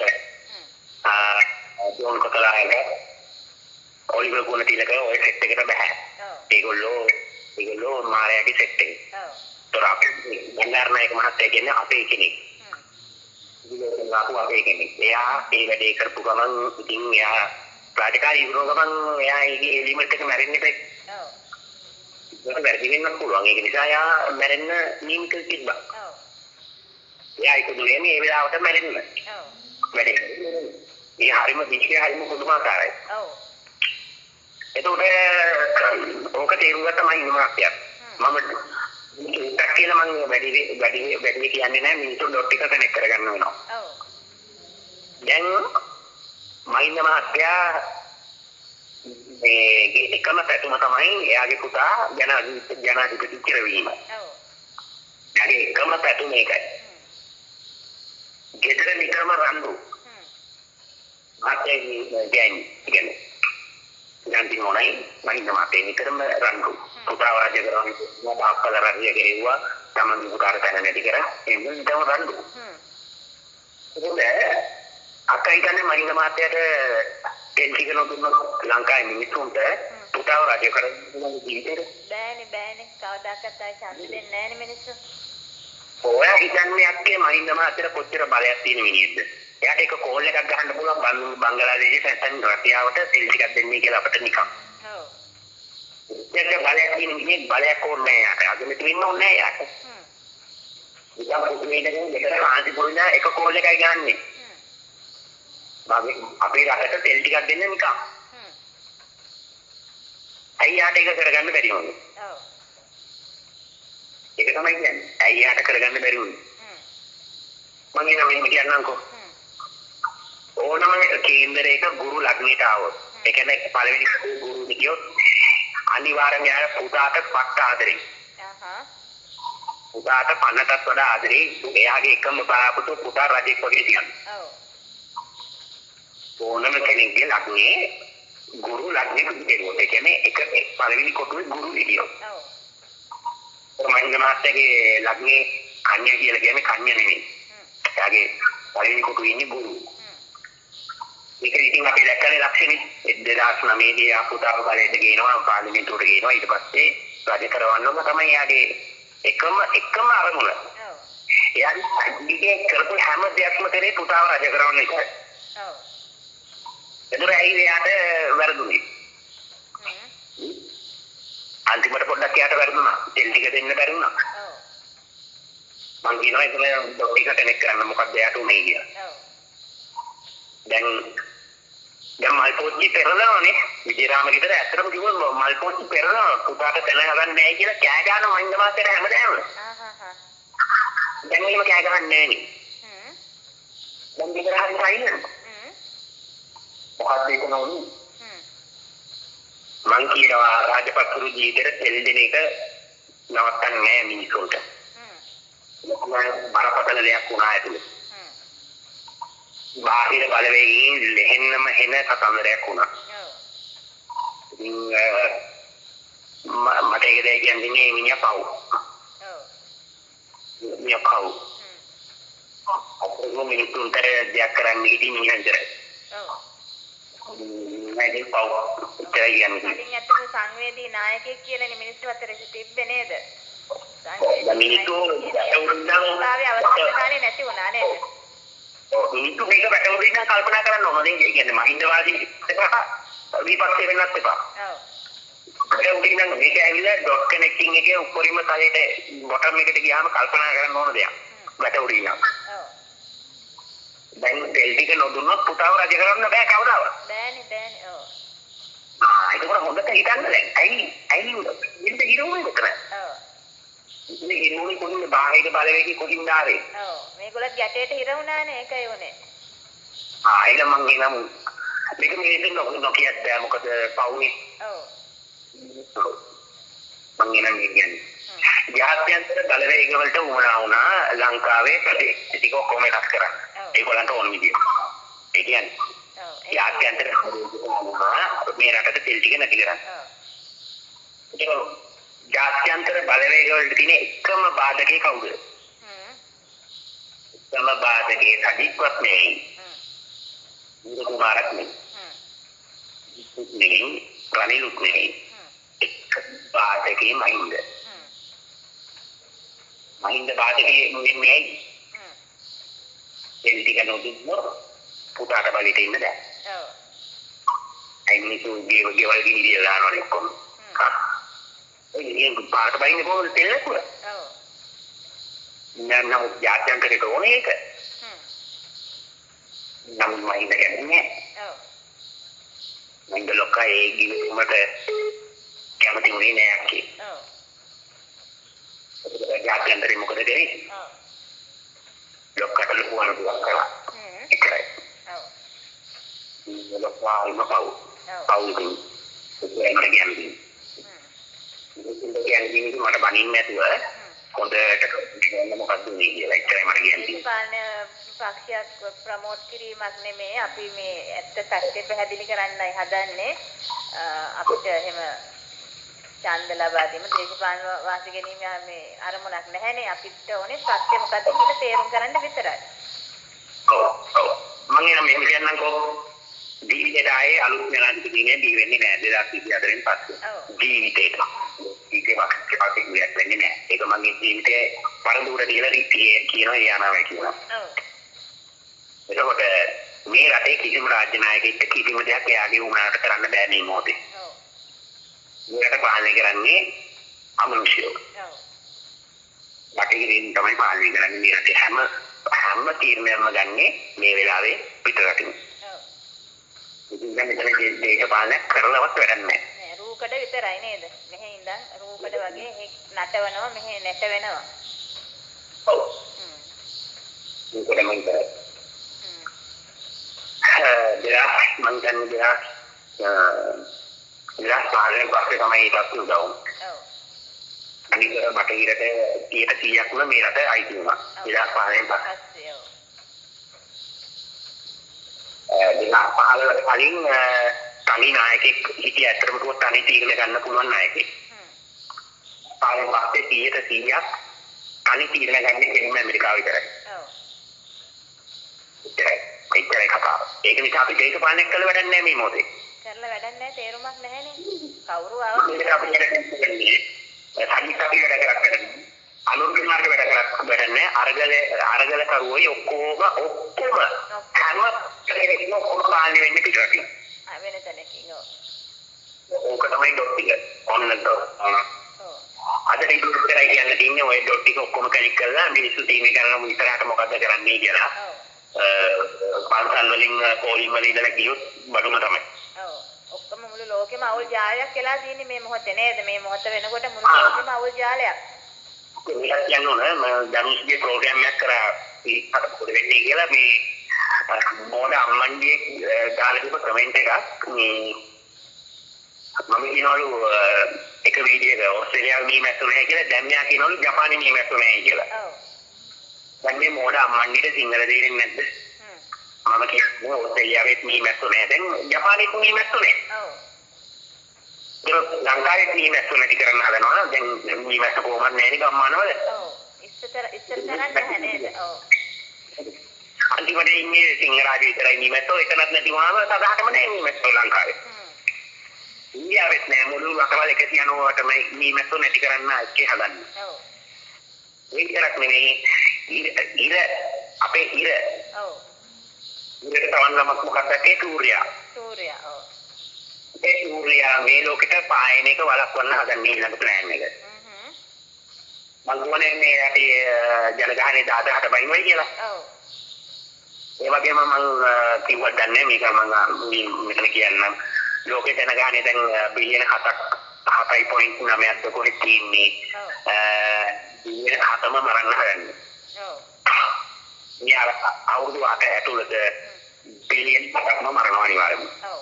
ජෝන් කොතලායක ඔලිවර් ගුණතිලක ඔය සෙට් එකට බෑ. ඔව්. ඒගොල්ලෝ මායාවේ සෙට් එක. ඔව්. ඒතර අපි බණ්ඩාරනායක මහත්තයා කියන්නේ අපේ කෙනෙක්. ඉතින් අපේ කෙනෙක්. එයා ඒ වැඩේ කරපු ගමන් ඉතින් එයා රාජකාරී ඉවරව ගමන් එයා ඒ ලිමිට් එක මැරෙන්න ඉතින්. ඔව්. ඒක වැඩි වෙන්න පුළුවන්. ඒක නිසා එයා මැරෙන්න නියමිත තිබ්බා. ඔව්. එයා ඉක්දුනේ මේ වෙලාවට මැරෙන්න. ඔව්. වැඩේ. ඒ හරිම විශ්ේ හරිම පුදුමාකාරයි. ඔව්. එතකොට ඕක තේරුම් ගත්ත මම ඉන්නවාක්යක්. මම ඒකක් කියලා මම වැඩි කියන්නේ නැහැ මිනිස්සු ඩොට් එක කනෙක්ට් කරගන්න වෙනවා. ඔව්. දැන් මයින්ද මහත්තයා මේ එකම පැතුම තමයි එයාගේ පුතා ජනාධිපති කරවීම. ඔව්. එයාගේ එකම පැතුම ඒකයි. ගෙදර මාතේ කියන්නේ ගාන්ධි මොනයි මහින්ද මාතේ නිතරම රණ්ඩු පුතා රාජ්‍ය කරන්නේ බාප්පල රාජ්‍ය කෙරුවා තමන් පුතාට තැන නැති කරා එන්නේ නිතරම රණ්ඩු අක්කා හිතන්නේ මහින්ද මාතේට තෙල් ටික නොදුන්නොත් ලංකාවේ මිනිස්සුන්ට පුතාව රාජ්‍ය කරන්න ජීවිතේට බෑනේ කවදාකවත් ආයි chance දෙන්නේ නැහැනේ මිනිස්සු ඔයා හිතන්නේ අක්කේ මහින්ද මාතේට කොච්චර බලයක් තියෙන මිනිහෙක්ද එයාට එක කෝල් එකක් ගහන්න පුළුවන් බංගලාදේශයේ සැතන් රතියාවට තෙල් ටිකක් දෙන්නේ කියලා අපිට නිකන්. ඔව්. ඒක බලයක් තියෙන මිනිහෙක් බලයක් ඕනේ නැහැ යාට. අද මෙතන ඉන්න ඕනේ නැහැ යාට. ඉතින් පුදුමේදගෙන දෙකට කාන්ති පොරිනා එක කෝල් එකයි ගහන්නේ. අපේ රටට තෙල් ටිකක් දෙන්න නිකන්. ඇයි යාට ඒක කරගන්න බැරි වුනේ? ඔව්. ඒක තමයි කියන්නේ. ඇයි යාට කරගන්න බැරි වුනේ? මම මෙහෙම කියන්නම්කෝ. ඕනම කේන්දරයක ගුරු ලග්නයට ආවොත් ඒ කියන්නේ පළවෙනි ගුරු නිකියොත් අනිවාර්යයෙන්ම යාර පුතාට පට්ට ආදරේ. පුතාට පන්නටත් වඩා ආදරේ එයාගේ එකම බාපුතු පුතා රජෙක් වගේ තියන්නේ. ඔව්. ඕනම කෙනෙක්ගේ ලග්නේ ගුරු ලග්නේ කිව්වොත් ඒ කියන්නේ එක පළවෙනි කොටුවේ ගුරු නිකියොත්. ඔව්. මහින්ද මාත්‍යගේ ලග්නේ කන්‍යා කියලා කියන්නේ කන්‍යා නෙමෙයි. එයාගේ පළවෙනි කොටුවේ ඉන්නේ ගුරු. ඒක ඉතින් අපි දැක්කනේ ලක්ෂණේ 2009 දී ආපුතාව බලයට ගේනවා පාර්ලිමේන්තුවට ගේනවා ඊට පස්සේ රජ කරවන්නම තමයි යාගේ එකම අරමුණ. ඔව්. එයාගේ කරපු හැම දෙයක්ම කරේ පුතාව රජ කරවන්න ඉස්සර. ඔව්. එතකොට ඇයි එයාට වැරදුනේ? අන්තිමට පොඩ්ඩක් එයාට වැරදුනා. තෙල් ටික දෙන්න බැරි වුණා. ඔව්. මං කියනවා ඒක ඩොක්ටර් කෙනෙක් කරන්න මොකක්ද එයාට උනේ කියලා. ඔව්. දැන් මල් පොච්චි පෙරලනවානේ විජේරාම ගෙදර ඇත්තටම කිව්වොත් මල් පොච්චි පෙරලනවා පුතාට තැන හදන්නේ නැහැ කියලා කෑ ගන්න මහින්ද මාතේට හැමදාම. දැන් එහෙම කෑ ගහන්නේ නැහැ නේ. දැන් ගෙදර හරි සයිලන්ට්. මොකක්ද ඒක නෝනි? මං කියනවා රාජපක්ෂරු ජීවිතේට තෙල් දෙන එක නවත්තන්නේ නැහැ මිනිස්සුන්ට. බරපතල දෙයක් වුණා ඇතුලේ. බාහිර බලවේගයෙන් ලෙහෙන්නම හෙන කතන්දරයක් වුණා. ඉතින් මට ඒක දැයි කියන්නේ මිනිහා පව්. මිනිහා පව්. අපේ මිනිස්සුන්ට දෙයක් කරන්න ඉතින් මිනිහා ඉතරයි. නේද පව්. ඉතරයි කියන්නේ. ඉතින් ඇත්තට සංවේදී නායකයෙක් කියලානේ මිනිස්සු අතර තිබ්බේ නේද? මිනිස්සු අවස්ථාවේ කාලේ නැති වුණා නේද? මිනිස්සු මේක වැටවුරින් නම් කල්පනා කරන්න ඕන. ඒ කියන්නේ මහින්දවාදී විපක්ෂේ වෙන්නත් එපා. ඔව්. වැටවුරින් නම් මේක ඇවිල්ලා ඩොට් කනෙක්ටිං එකේ උඩරිම තලයට බොටම් එකට ගියාම කල්පනා කරන්න ඕන දෙයක්. වැටවුරින් නම්. ඔව්. දැන් තෙල් ටික නොදුන්නොත් පුතාව රජ කරන්න බෑ කවදාවත්. බෑනේ. ඔව්. ඒක හොඳට හිතන්න දැන්. ඇයි ඉන්න හිරුවේ මෙතන. ඔව්. මේ මොනේ කොහොමද බාහිර බලවේගී කොටින් ආවේ? ඔව් මේගොල්ලෝ ගැටේට හිර වුණානේ ඒකයි උනේ. ඒක මං කියනමු. මේක මේකෙන් නොකියත් බෑ මොකද පවුනේ. ඔව්. මං කියන්නේ. ජාත්‍යන්තර බලවේග වලට වුණා ලංකාවේ ටික ඔක්කොම එකක් කරන්න. ඒගොල්ලන්ට ඕන විදියට. ඒ කියන්නේ. ඔව්. ජාත්‍යන්තර මේ රටට තෙල් ටික නැති කරන්න. ඔව්. ජාත්‍යන්තර බලවේග වලට තියෙන එකම බාධකේ කවුද? එකම බාධකේ සජිත්වත් නෙවෙයි. කුමාරත් නෙවෙයි. රනිලුත් නෙවෙයි. එක බාධකේ මහින්ද. මහින්ද බාධකේ නෙවෙයි. එල්ටි කනොදුන්නෝ පුතාට බලෙට ඉන්න බෑ. ඔව්. අයි මිනිස්සු ගෙවල් ගිනිලා දානවා එක්කම. ඒක පාට බයින්නේ කොහොමද තෙල් නැතුව? ඔව්. නම් ජාත්‍යන්තරයට ඕනේ ඒක. නම් මහින්ද කියන්නේ. ඔව්. මහින්ද ලොකා ඒ ගිවිසුමට කැමති වෙන්නේ නැහැ අක්කේ. ඔව්. ජාත්‍යන්තරේ මොකද කරේ? ඔව්. ලොක්කට ලොකු වණුවක් කරා. ඒකයි. ඔව්. ලොකා ඉමපව්. ඔව්. පවුකින්. ඒක කියන්නේ. ඉතින් කියන්නේ මට බනින්න නැතුව හොඳට මොකක්ද මේ කියලා ඉතරයි මට කියන්නේ. දේශපාලන පක්ෂයක් ප්‍රමෝට් කිරීමක් නෙමෙයි අපි මේ ඇත්ත සත්‍ය පැහැදිලි කරන්නයි හදන්නේ. අපිට එහෙම ඡන්ද ලබා දීම දේශපාලන වාසි ගැනීම මේ අරමුණක් නැහැනේ. අපිට ඕනේ සත්‍ය මොකක්ද කියලා තේරුම් ගන්න විතරයි. ඔව්. මම එනම් මෙහෙම කියන්නම්කෝ. ජීවිතේට ආයේ අලුත් වෙලා තිබෙන්නේ දී වෙන්නේ නැහැ 2024 පස්සේ. ජීවිතේට. ඒකේ වාක්‍ය කියක් වෙන්නේ නැහැ. ඒක මගේ ජීවිතේ පරදුර කියලා කියනවා යානාවයි කියනවා. ඔව්. එතකොට මේ රටේ කිසිම රාජ්‍ය නායකයෙක් කිසිම දෙයක් එයාගේ උනාට කරන්න බෑ මේ මොහොතේ. ඔව්. මේකට පාලනය කරන්නේ අමනුෂ්‍යයෝ. ඔව්. බටහිරින් තමයි පාලනය කරන්නේ මේ රටේ හැම තීරණයක්ම ගන්නේ මේ වෙලාවේ පිටරටින්. ඔව්. ඉතින් මෙතන දේශපාලනයක් කරලවත් වැඩක් නැහැ. නෑ රූකඩ විතරයි නේද? මෙහෙ ඉඳන් රූකඩ වගේ නටවනවා මෙහෙ නැට වෙනවා. ඔව්. රූකඩ මන්දරයි. මං කියන්නේ පාලනය පස්සේ තමයි ඒකත් උදව්. ඔව්. අනිත් බටහිරට 100%ක්ම මේ රට අයිති වුණා. පාලනය පස්සේ. ඔව්. කලින් තනි නායකෙක් හිටිය ඇත්තටම කිව්වොත් තනි තීරණ ගන්න පුළුවන් නායකෙක්. පාලනය පස්සේ 100%ක් තනි තීරණ ගන්න කෙනෙක් ඇමරිකාව විතරයි. ඔව්. ඒකයි කතාව. ඒක නිසා අපි දේශපාලනයක් කළ වැඩක් නැහැ මේ මොහොතේ. කරලා වැඩක් නැහැ තේරුමක් නැහැනේ. කවුරු ආවද මේක අපි කියන්නේ. සාහිත්‍ය වැඩ කරන්නේ. අනුරුද්ධ මාර්ග වැඩ කරන්නේ නැහැ. අරගල කරුවෝයි ඔක්කොම හැම කෙනෙක්ම ඔක්කොම පාලනය වෙන්නේ පිටරටින්. වෙන තැනකින් ඔව්. ඕක තමයි ඩොට් එක. ඔන්න ඩොට්. ඔව්. අද ඉතින් ඉස්සරහ කියන්න තියෙන්නේ ඔය ඩොට් ටික ඔක්කොම කලික් කරලා මිනිස්සු තීරණය කරනවා ඉස්සරහට මොකද කරන්නේ කියලා. ඔව්. පාසල් වලින් කෝලින් වල ඉඳලා ගියොත් බඩුම තමයි. ඔව්. ඔක්කොම මුළු ලෝකෙම අවුල් ජාලයක් වෙලා තියෙන්නේ මේ මොහොතේ නේද? මේ මොහොත වෙනකොට මුළු ලෝකෙම අවුල් ජාලයක්. මේක කියන්නේ මම දැනුස්ගේ ප්‍රෝග්‍රෑම් එකක් කරා ඉස්සරහ පොඩි වෙන්නේ කියලා මේ මොන අම්මන්ගේ දාලා තිබ්බ කමෙන්ට් එකක් මේ මම කියනවලු එක වීඩියෝ එක ඕස්ට්‍රේලියාවේ මීමැස්සු නැහැ කියලා දැන් මෙයා කියනවලු ජපානයේ මීමැස්සු නැහැ කියලා. ඔව්. දැන් මේ මොඩ අම්මන්ඩිට සිංහල තේරෙන්නේ නැද්ද? මම කියන්නේ ඕස්ට්‍රේලියාවේ මීමැස්සු නැහැ. දැන් ජපානයේ මීමැස්සු නැහැ. ඔව්. ඒක ලංකාවේ මීමැස්සු නැති කරන්න හදනවා. දැන් මීමැස්සු කොහොමද නැහැ නේ ගම්මානවල? ඔව්. ඉස්සර තරම් නැහැ නේද? ඔව්. අන්තිමට ඉන්නේ සිංහරාජය විතරයි මීමැස්සු. එකනක් නැති වුණාම සදාටම නැහැ මීමැස්සු ලංකාවේ. ඉන්දියාවෙත් නැහැ මුළු රටවල් 190ටම මීමැස්සු නැති කරන්න ඇත්තේ හදන්නේ. ඔව්. මේකක් නෙමෙයි ඉර අපේ ඉර. ඔව්. ඉරට තවන් නමක් මොකක්ද ඒ සූර්යා. ඔව්. ඒ සූර්යා මේ ලෝකෙට පායන එක වළක්වන්න හදන්නේ ඊළඟ ප්ලෑන් එක. මම කියන්නේ මේ රටේ ජනගහනය 1000ට බයිමයි කියලා. ඔව්. ඒ වගේම මම කිව්වත් දන්නේ මේක මම මෙතන කියන්නම්. ලෝකේ ජනගහනය දැන් බිලියන 7.9ක් කොහෙද තියෙන්නේ. බිලියන 7ම මරන්න හදන්නේ. ඔව්. න්යාර අවුරුදු 8 ඇතුළත බිලියන 7ක්ම මරනවා අනිවාර්යයෙන්ම. ඔව්.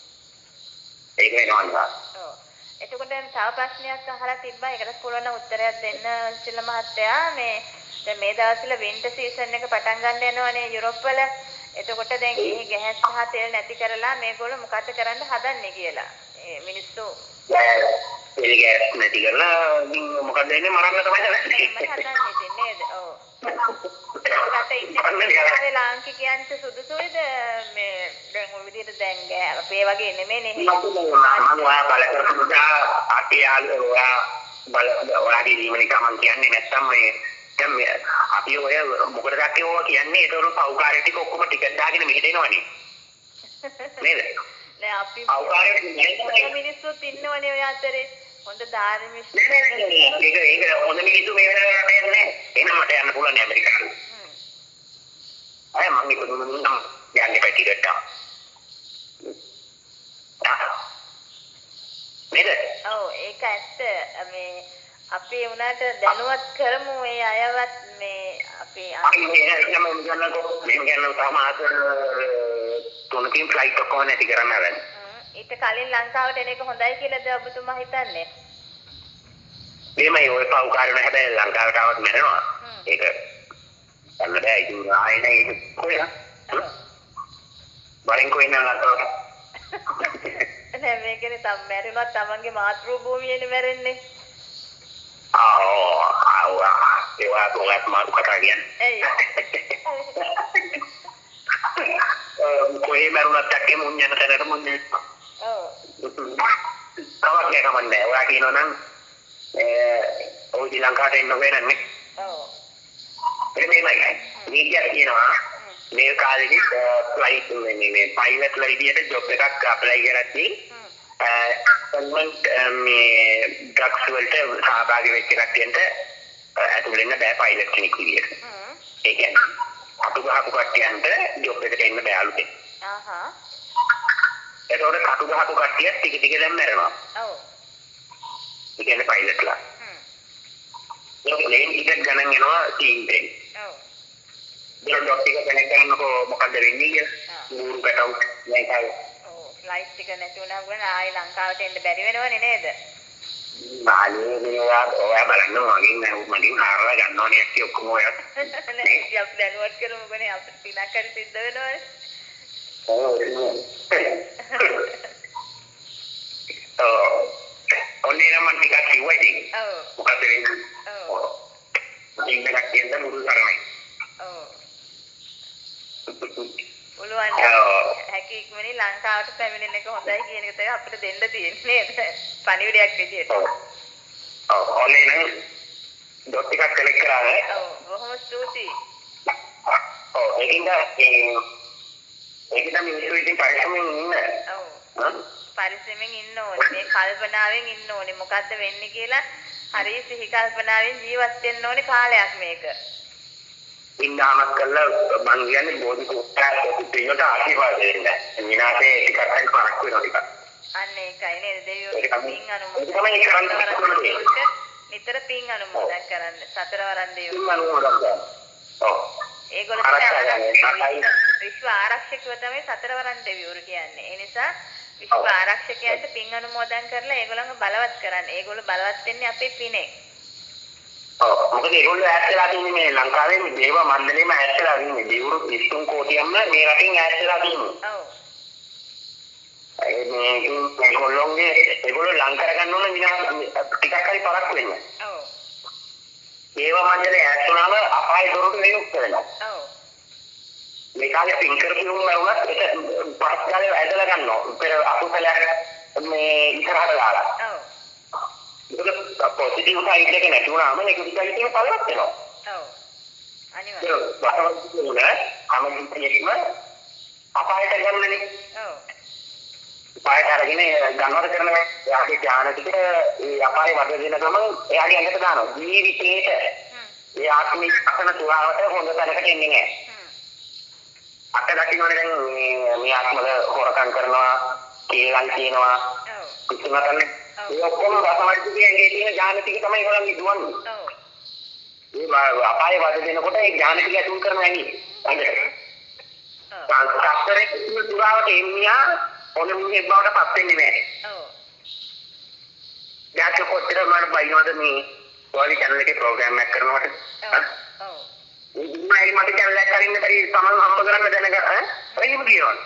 ඒක වෙනවා. ඔව්. එතකොට තව ප්‍රශ්නයක් අහලා තිබ්බා. ඒකට පුළුවන් උත්තරයක් දෙන්න සිල්ල මහත්තයා. දැන් මේ දවස්වල වින්ටර් සීසන් එක පටන් ගන්න යනවනේ යුරෝප් වල. එතකොට දැන් මේ ගැහැස් සහ තෙල් නැති කරලා මේගොල්ලෝ මොකද කරන්න හදන්නේ කියලා. මිනිස්සු තෙල් ගැස් නැති කරලා මොකද වෙන්නේ මරන්න තමයි හදන්නේ. හදන්නේ ඉතින් නේද? ඔව්. රට ඉන්නේ ලාංකිකයන්ට සුදුසුයිද මේ දැන් ඔය විදිහට දැන් අපේ වගේ නෙමෙයිනේ. මම ඔයා බල කරපුවා අටියාල ඔයාගේ ජීවනික මම කියන්නේ නැත්තම් මේ දැන් අපි ඔය මොකටද ඔය කියන්නේ ඒතකොට පෞකාරය ටික ඔක්කොම ටිකට් දාගෙන මෙහෙට එනවනේ. නේද? නෑ අපි පෞකාරයට මිනිස්සුත් ඉන්නවනේ ඔය අතරේ. හොඳ ධාර්මික ඒක හොඳ මිනිස්සු මේ වෙලාවට යන්නේ නැහැ. එහෙනම් මට යන්න පුළුවන් ඇමරිකාවට. අය මම ඉක්මනටම යන්නේ පැටිකට. නේද? ඔව් ඒක ඇත්ත. මේ අපි උනාට දැනුවත් කරමු මේ අයවත් මේ අපේ තුනකින් ෆ්ලයිට් ඔක්කොම නැති කරන්න හදන්නේ. ඊට කලින් ලංකාවට එන එක හොඳයි කියලාද ඔබතුමා හිතන්නේ? මේමයි ඔය පව් කාරණා හැබැයි ලංකාවට આવත් මැරෙනවා. ඒක අන්න බෑ ඉතින් ආයෙ නෑ කොහෙද? වරින් කොහෙන්ද ලංකාවට? නෑ මේකනේ තම මැරුණත් තමන්ගේ මාතෘ භූමියේනේ මැරෙන්නේ. ඒවා කොහොමද මාරු කතා කියන්නේ? එයි. කොහේ මරුණත් ඇක්කේ මුන් යන තැනට මුන් යනවා. ඔව්. තවත් කමන්නේ. ඔයා කියනවනම් ඔය ශ්‍රී ලංකාවට එන්න වෙනන්නේ. ඔව්. මේකයි. මීඩියා කියනවා මේ කාලෙදි ෆ්ලයිට් මේ පයිලට්ලා විදියට ජොබ් එකක් අප්ලයි කරද්දී මේ ඩ්‍රග්ස් වලට සහභාගී වෙච්ච කට්ටියන්ට ඇතුළු වෙන්න බෑ පයිලට් කෙනෙක් විදියට. ඒ කියන්නේ අතු ගහපු කට්ටියන්ට ජොබ් එකට එන්න බෑ අලුතෙන්. ඒතකොට කටු ගහපු කට්ටිය ටික දැන් මැරෙනවා. ඔව්. ඒ කියන්නේ පයිලට්ලා. ඒක ප්ලේන් ටිකට් ගණන් එනවා ටීම් එකෙන්. ඔව්. ඒක ඩොක්ටර් කෙනෙක් ගන්නකො මොකද වෙන්නේ කියලා. ඌරු කටවුට් මේකයි. ඔව් ෆ්ලයිට් ටික නැති වුණා වුණා ආයෙ ලංකාවට එන්න බැරි වෙනවනේ නේද? මාළේ මේවා ඔයා බලන්න මගෙන් හාරලා ගන්නවනේ ඇක්ටි ඔක්කොම ඔයා. නෑ අපි දැනුවත් කරමුකනේ අපිට පිනක් හරි සිද්ධ වෙනවනේ. ඔන්නේ නම් මම ටිකක් කිව්වා ඉතින්. ඔව්. මොකද වෙන්නේ? ඔව්. ඉතින් මේක කියන්න මුළු කරන්නේ. ඔව්. පුළුවන් හැකි ඉක්මනින් ලංකාවට පැමිණෙන එක හොඳයි කියන එක තමයි අපිට දෙන්න තියෙන්නේ නේද? පණිවිඩයක් විදියට. ඔව්. ඔන්නේ නම් ඩොට් ටිකක් කලෙක්ට් කරානේ. ඔව්. බොහොම ස්තුතියි. ඔව් ඒකින්ද මිනිස්සු ඉතින් පරිස්සමෙන් ඉන්න. ඔව්. පරිස්සමෙන් ඉන්න ඕනේ. මේ කල්පනාවෙන් ඉන්න ඕනේ. මොකද්ද වෙන්නේ කියලා හරි සිහි කල්පනාවෙන් ජීවත් වෙන්න ඕනේ කාලයක් මේක. ඉන්නාමත් කළා මං කියන්නේ බෝධි කුට්ටාට දෙවියන්ට ආශිර්වාද දෙන්න. විනාශේ ටිකක් හරි පාරක් වෙනවා ටිකක්. අන්න ඒකයි නේද දෙවියෝ පින් අනුමෝදන් නිතර පින් අනුමෝදන් කරන්න. සතරවරන් දෙවියෝ. පින් අනුමෝදන් කරන්න. ඔව්. ඒගොල්ලෝ විශ්ව ආරක්ෂකව තමයි සතරවරන් දෙවිවරු කියන්නේ. ඒ නිසා විශ්ව ආරක්ෂකයන්ට පින් අනුමෝදන් කරලා ඒගොල්ලන්ව බලවත් කරන්න. ඒගොල්ලෝ බලවත් වෙන්නේ අපේ පිනේ. ඔව් මොකද ඒගොල්ලෝ ඈත්ලා තින්නේ මේ ලංකාවේ මේ දේව මණ්ඩලෙම ඈත්ලා තින්නේ. දේවරු 30 කෝටියක්ම මේ රටින් ඈත්ලා තින්නේ. ඔව්. ඒගොල්ලෝ ලං කරගන්න ඕන ටිකක් හරි පරක් වෙන්න. ඔව්. දේව මණ්ඩලේ ඈත් වුණාම අපාය දොරටු නිරුක්ත වෙනවා. ඔව්. මේ කාලේ පින් කරපුවම වුණත් ඒක පස්කාලේ ඇදලා ගන්නවා. පෙර අකුසලයක් මේ ඉස්සරහට දාලා. ඔව්. ඒක පොසිටිව් සයිඩ් එක නැති වුණාම නෙගටිව් සයිඩ් එක පළවත් වෙනවා. ඔව්. අනිවාර්යයෙන්. හැමෝටම අපායට ගන්නනේ. ඔව්. අපායට අරගෙන ගන්නවද කරනවා. එයාගේ ඥාන ටික ඒ අපායේ වද දෙන ගමන් එයාගේ ඇඟට දානවා. ජීවිතේට ඒ ආත්මික අසන තුරාවට හොඳ තැනකට එන්නේ නැහැ. අත දකින්නනේ දැන් මේ ආත්මවල හොරකම් කරනවා, කේලම් කියනවා. ඔව්. කිසිම කරන්නේ. ඒ ඔක්කොම රසවර්ධකයේ ඇඟේ තියෙන ඥාන ටික තමයි ඒගොල්ලන්ගේ දුවන්නේ. ඔව්. ඒ අපායේ වද දෙනකොට ඒ ඥාන ටික ඇතුල් කරනවා ඇඟේ. හරිද? සංස්කාරයේ තුරාවට එන්නේ ඔන්න මේ බවට පත් වෙන්නේ නැහැ. ඔව්. දැන් කොච්චර මම බයිනවද මේ ඔයාලගේ channel එකේ ප්‍රෝග්‍රෑම් එකක් කරනකොට? ඔව්. මේ මට channel එකක් අරින්න බැරි සමන් හම්බ කරන්න දැනග ඈ? එහෙම කියනවා.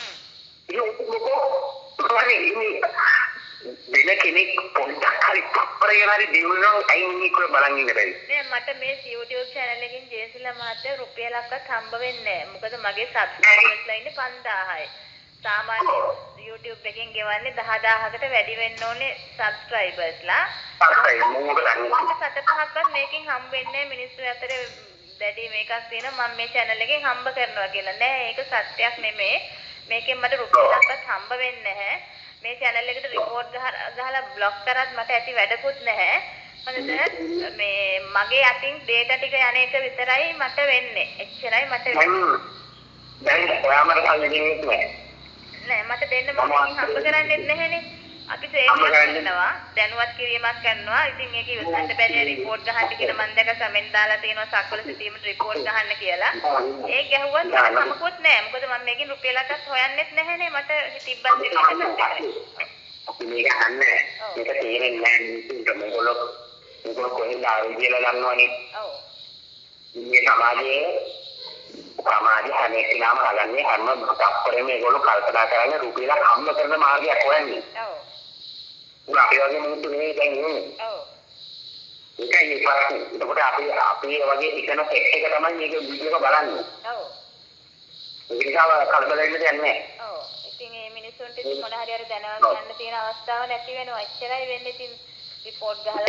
වෙන කෙනෙක් පොඩ්ඩක් හරි තප්පරයකට හරි දිනුනොත් අයින් මේක බලන් ඉන්න බැරි. නෑ මට මේ YouTube channel එකෙන් ජේසිලා මහත්තයා රුපියලක්වත් හම්බ වෙන්නේ නෑ. මොකද මගේ subscribers ලා ඉන්නේ 5000යි. සාමාන්‍ය YouTube එකෙන් ගෙවන්නේ 10000කට වැඩි වෙන්න ඕනේ subscribers ලා. සතපහක්වත් මේකෙන් හම්බ වෙන්නේ මිනිස්සු අතරේ දැඩි මේකක් තියෙනවා මම මේ channel එකෙන් හම්බ කරනවා කියලා. නෑ ඒක සත්‍යයක් නෙමෙයි. මේකෙන් මට රුපියලක්වත් හම්බ වෙන්නේ නැහැ. මේ channel එකට report ගහලා block කරත් මට ඇති වැඩකුත් නැහැ. මොකද මේ මගේ අතින් data ටික යන එක විතරයි මට වෙන්නේ. එච්චරයි මට වෙන්නේ. දැන් ඔයා මට කල්පින්නේ නැහැ. නෑ මට දෙන්න මම හම්බ කරන්නේත් නැහැනේ. අපි සේවයක් කරනවා දැනුවත් කිරීමක් කරනවා. ඉතින් ඒක ඉවසන්න බැරි report ගහන්න කියලා මම දැක කමෙන්ට් දාලා තියෙනවා සක්වල සිටීමට report ගහන්න කියලා. ඒක ගැහුවත් මමකුත් නෑ. මොකද මම මේකෙන් රුපියලක්වත් හොයන්නෙත් නැහැනේ. මට තිබ්බත් දෙකක් මේක අහන්නේ. මේක තේරෙන්නේ නැහැ මිනිස්සුන්ට. මේගොල්ලෝ ඒක කොහෙන්ද ආවේ කියලා දන්නවනේ. ඔව්. මේ සමාජයේ හැම කෙනාම හදන්නේ හැම තත්පරෙම ඒගොල්ලෝ කල්පනා කරන්නේ රුපියලක් හම්බ කරන මාර්ගයක් හොයන්නේ. ඔව්. උන් අපේ වගේ මිනිස්සු නෙවෙයි දැන් ඉන්නේ. ඔව්. ඒකයි ඒ ප්‍රශ්නේ. එතකොට අපි වගේ හිතන සෙට් එක තමයි මේක වීඩියෝ එක බලන්නේ. ඔව්. ඒක නිසා කලබල වෙන්න දෙයක් නැහැ. ඔව්. ඉතින් මේ මිනිස්සුන්ට ඉතින් මොන හරි අර දැනව ගන්න තියෙන අවස්ථාව නැති වෙනවා. එච්චරයි වෙන්නේ ඉතින් රිපෝට් ගහලා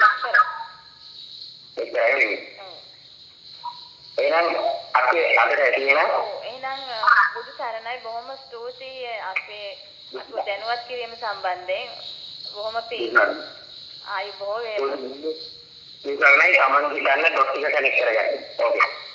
ඒකයි. එහෙනම් අපි අදට ඇතිවෙන එහෙනම් බුදු සරණයි බොහොම ස්තුතියි අපේ අපව දැනුවත් කිරීම සම්බන්ධයෙන් බොහොම පිං ආයුබෝවන් මේ සරණයි සමන් හිතන්න ඩොට් එක කනෙක්ට් කරගන්න. ඕකේ.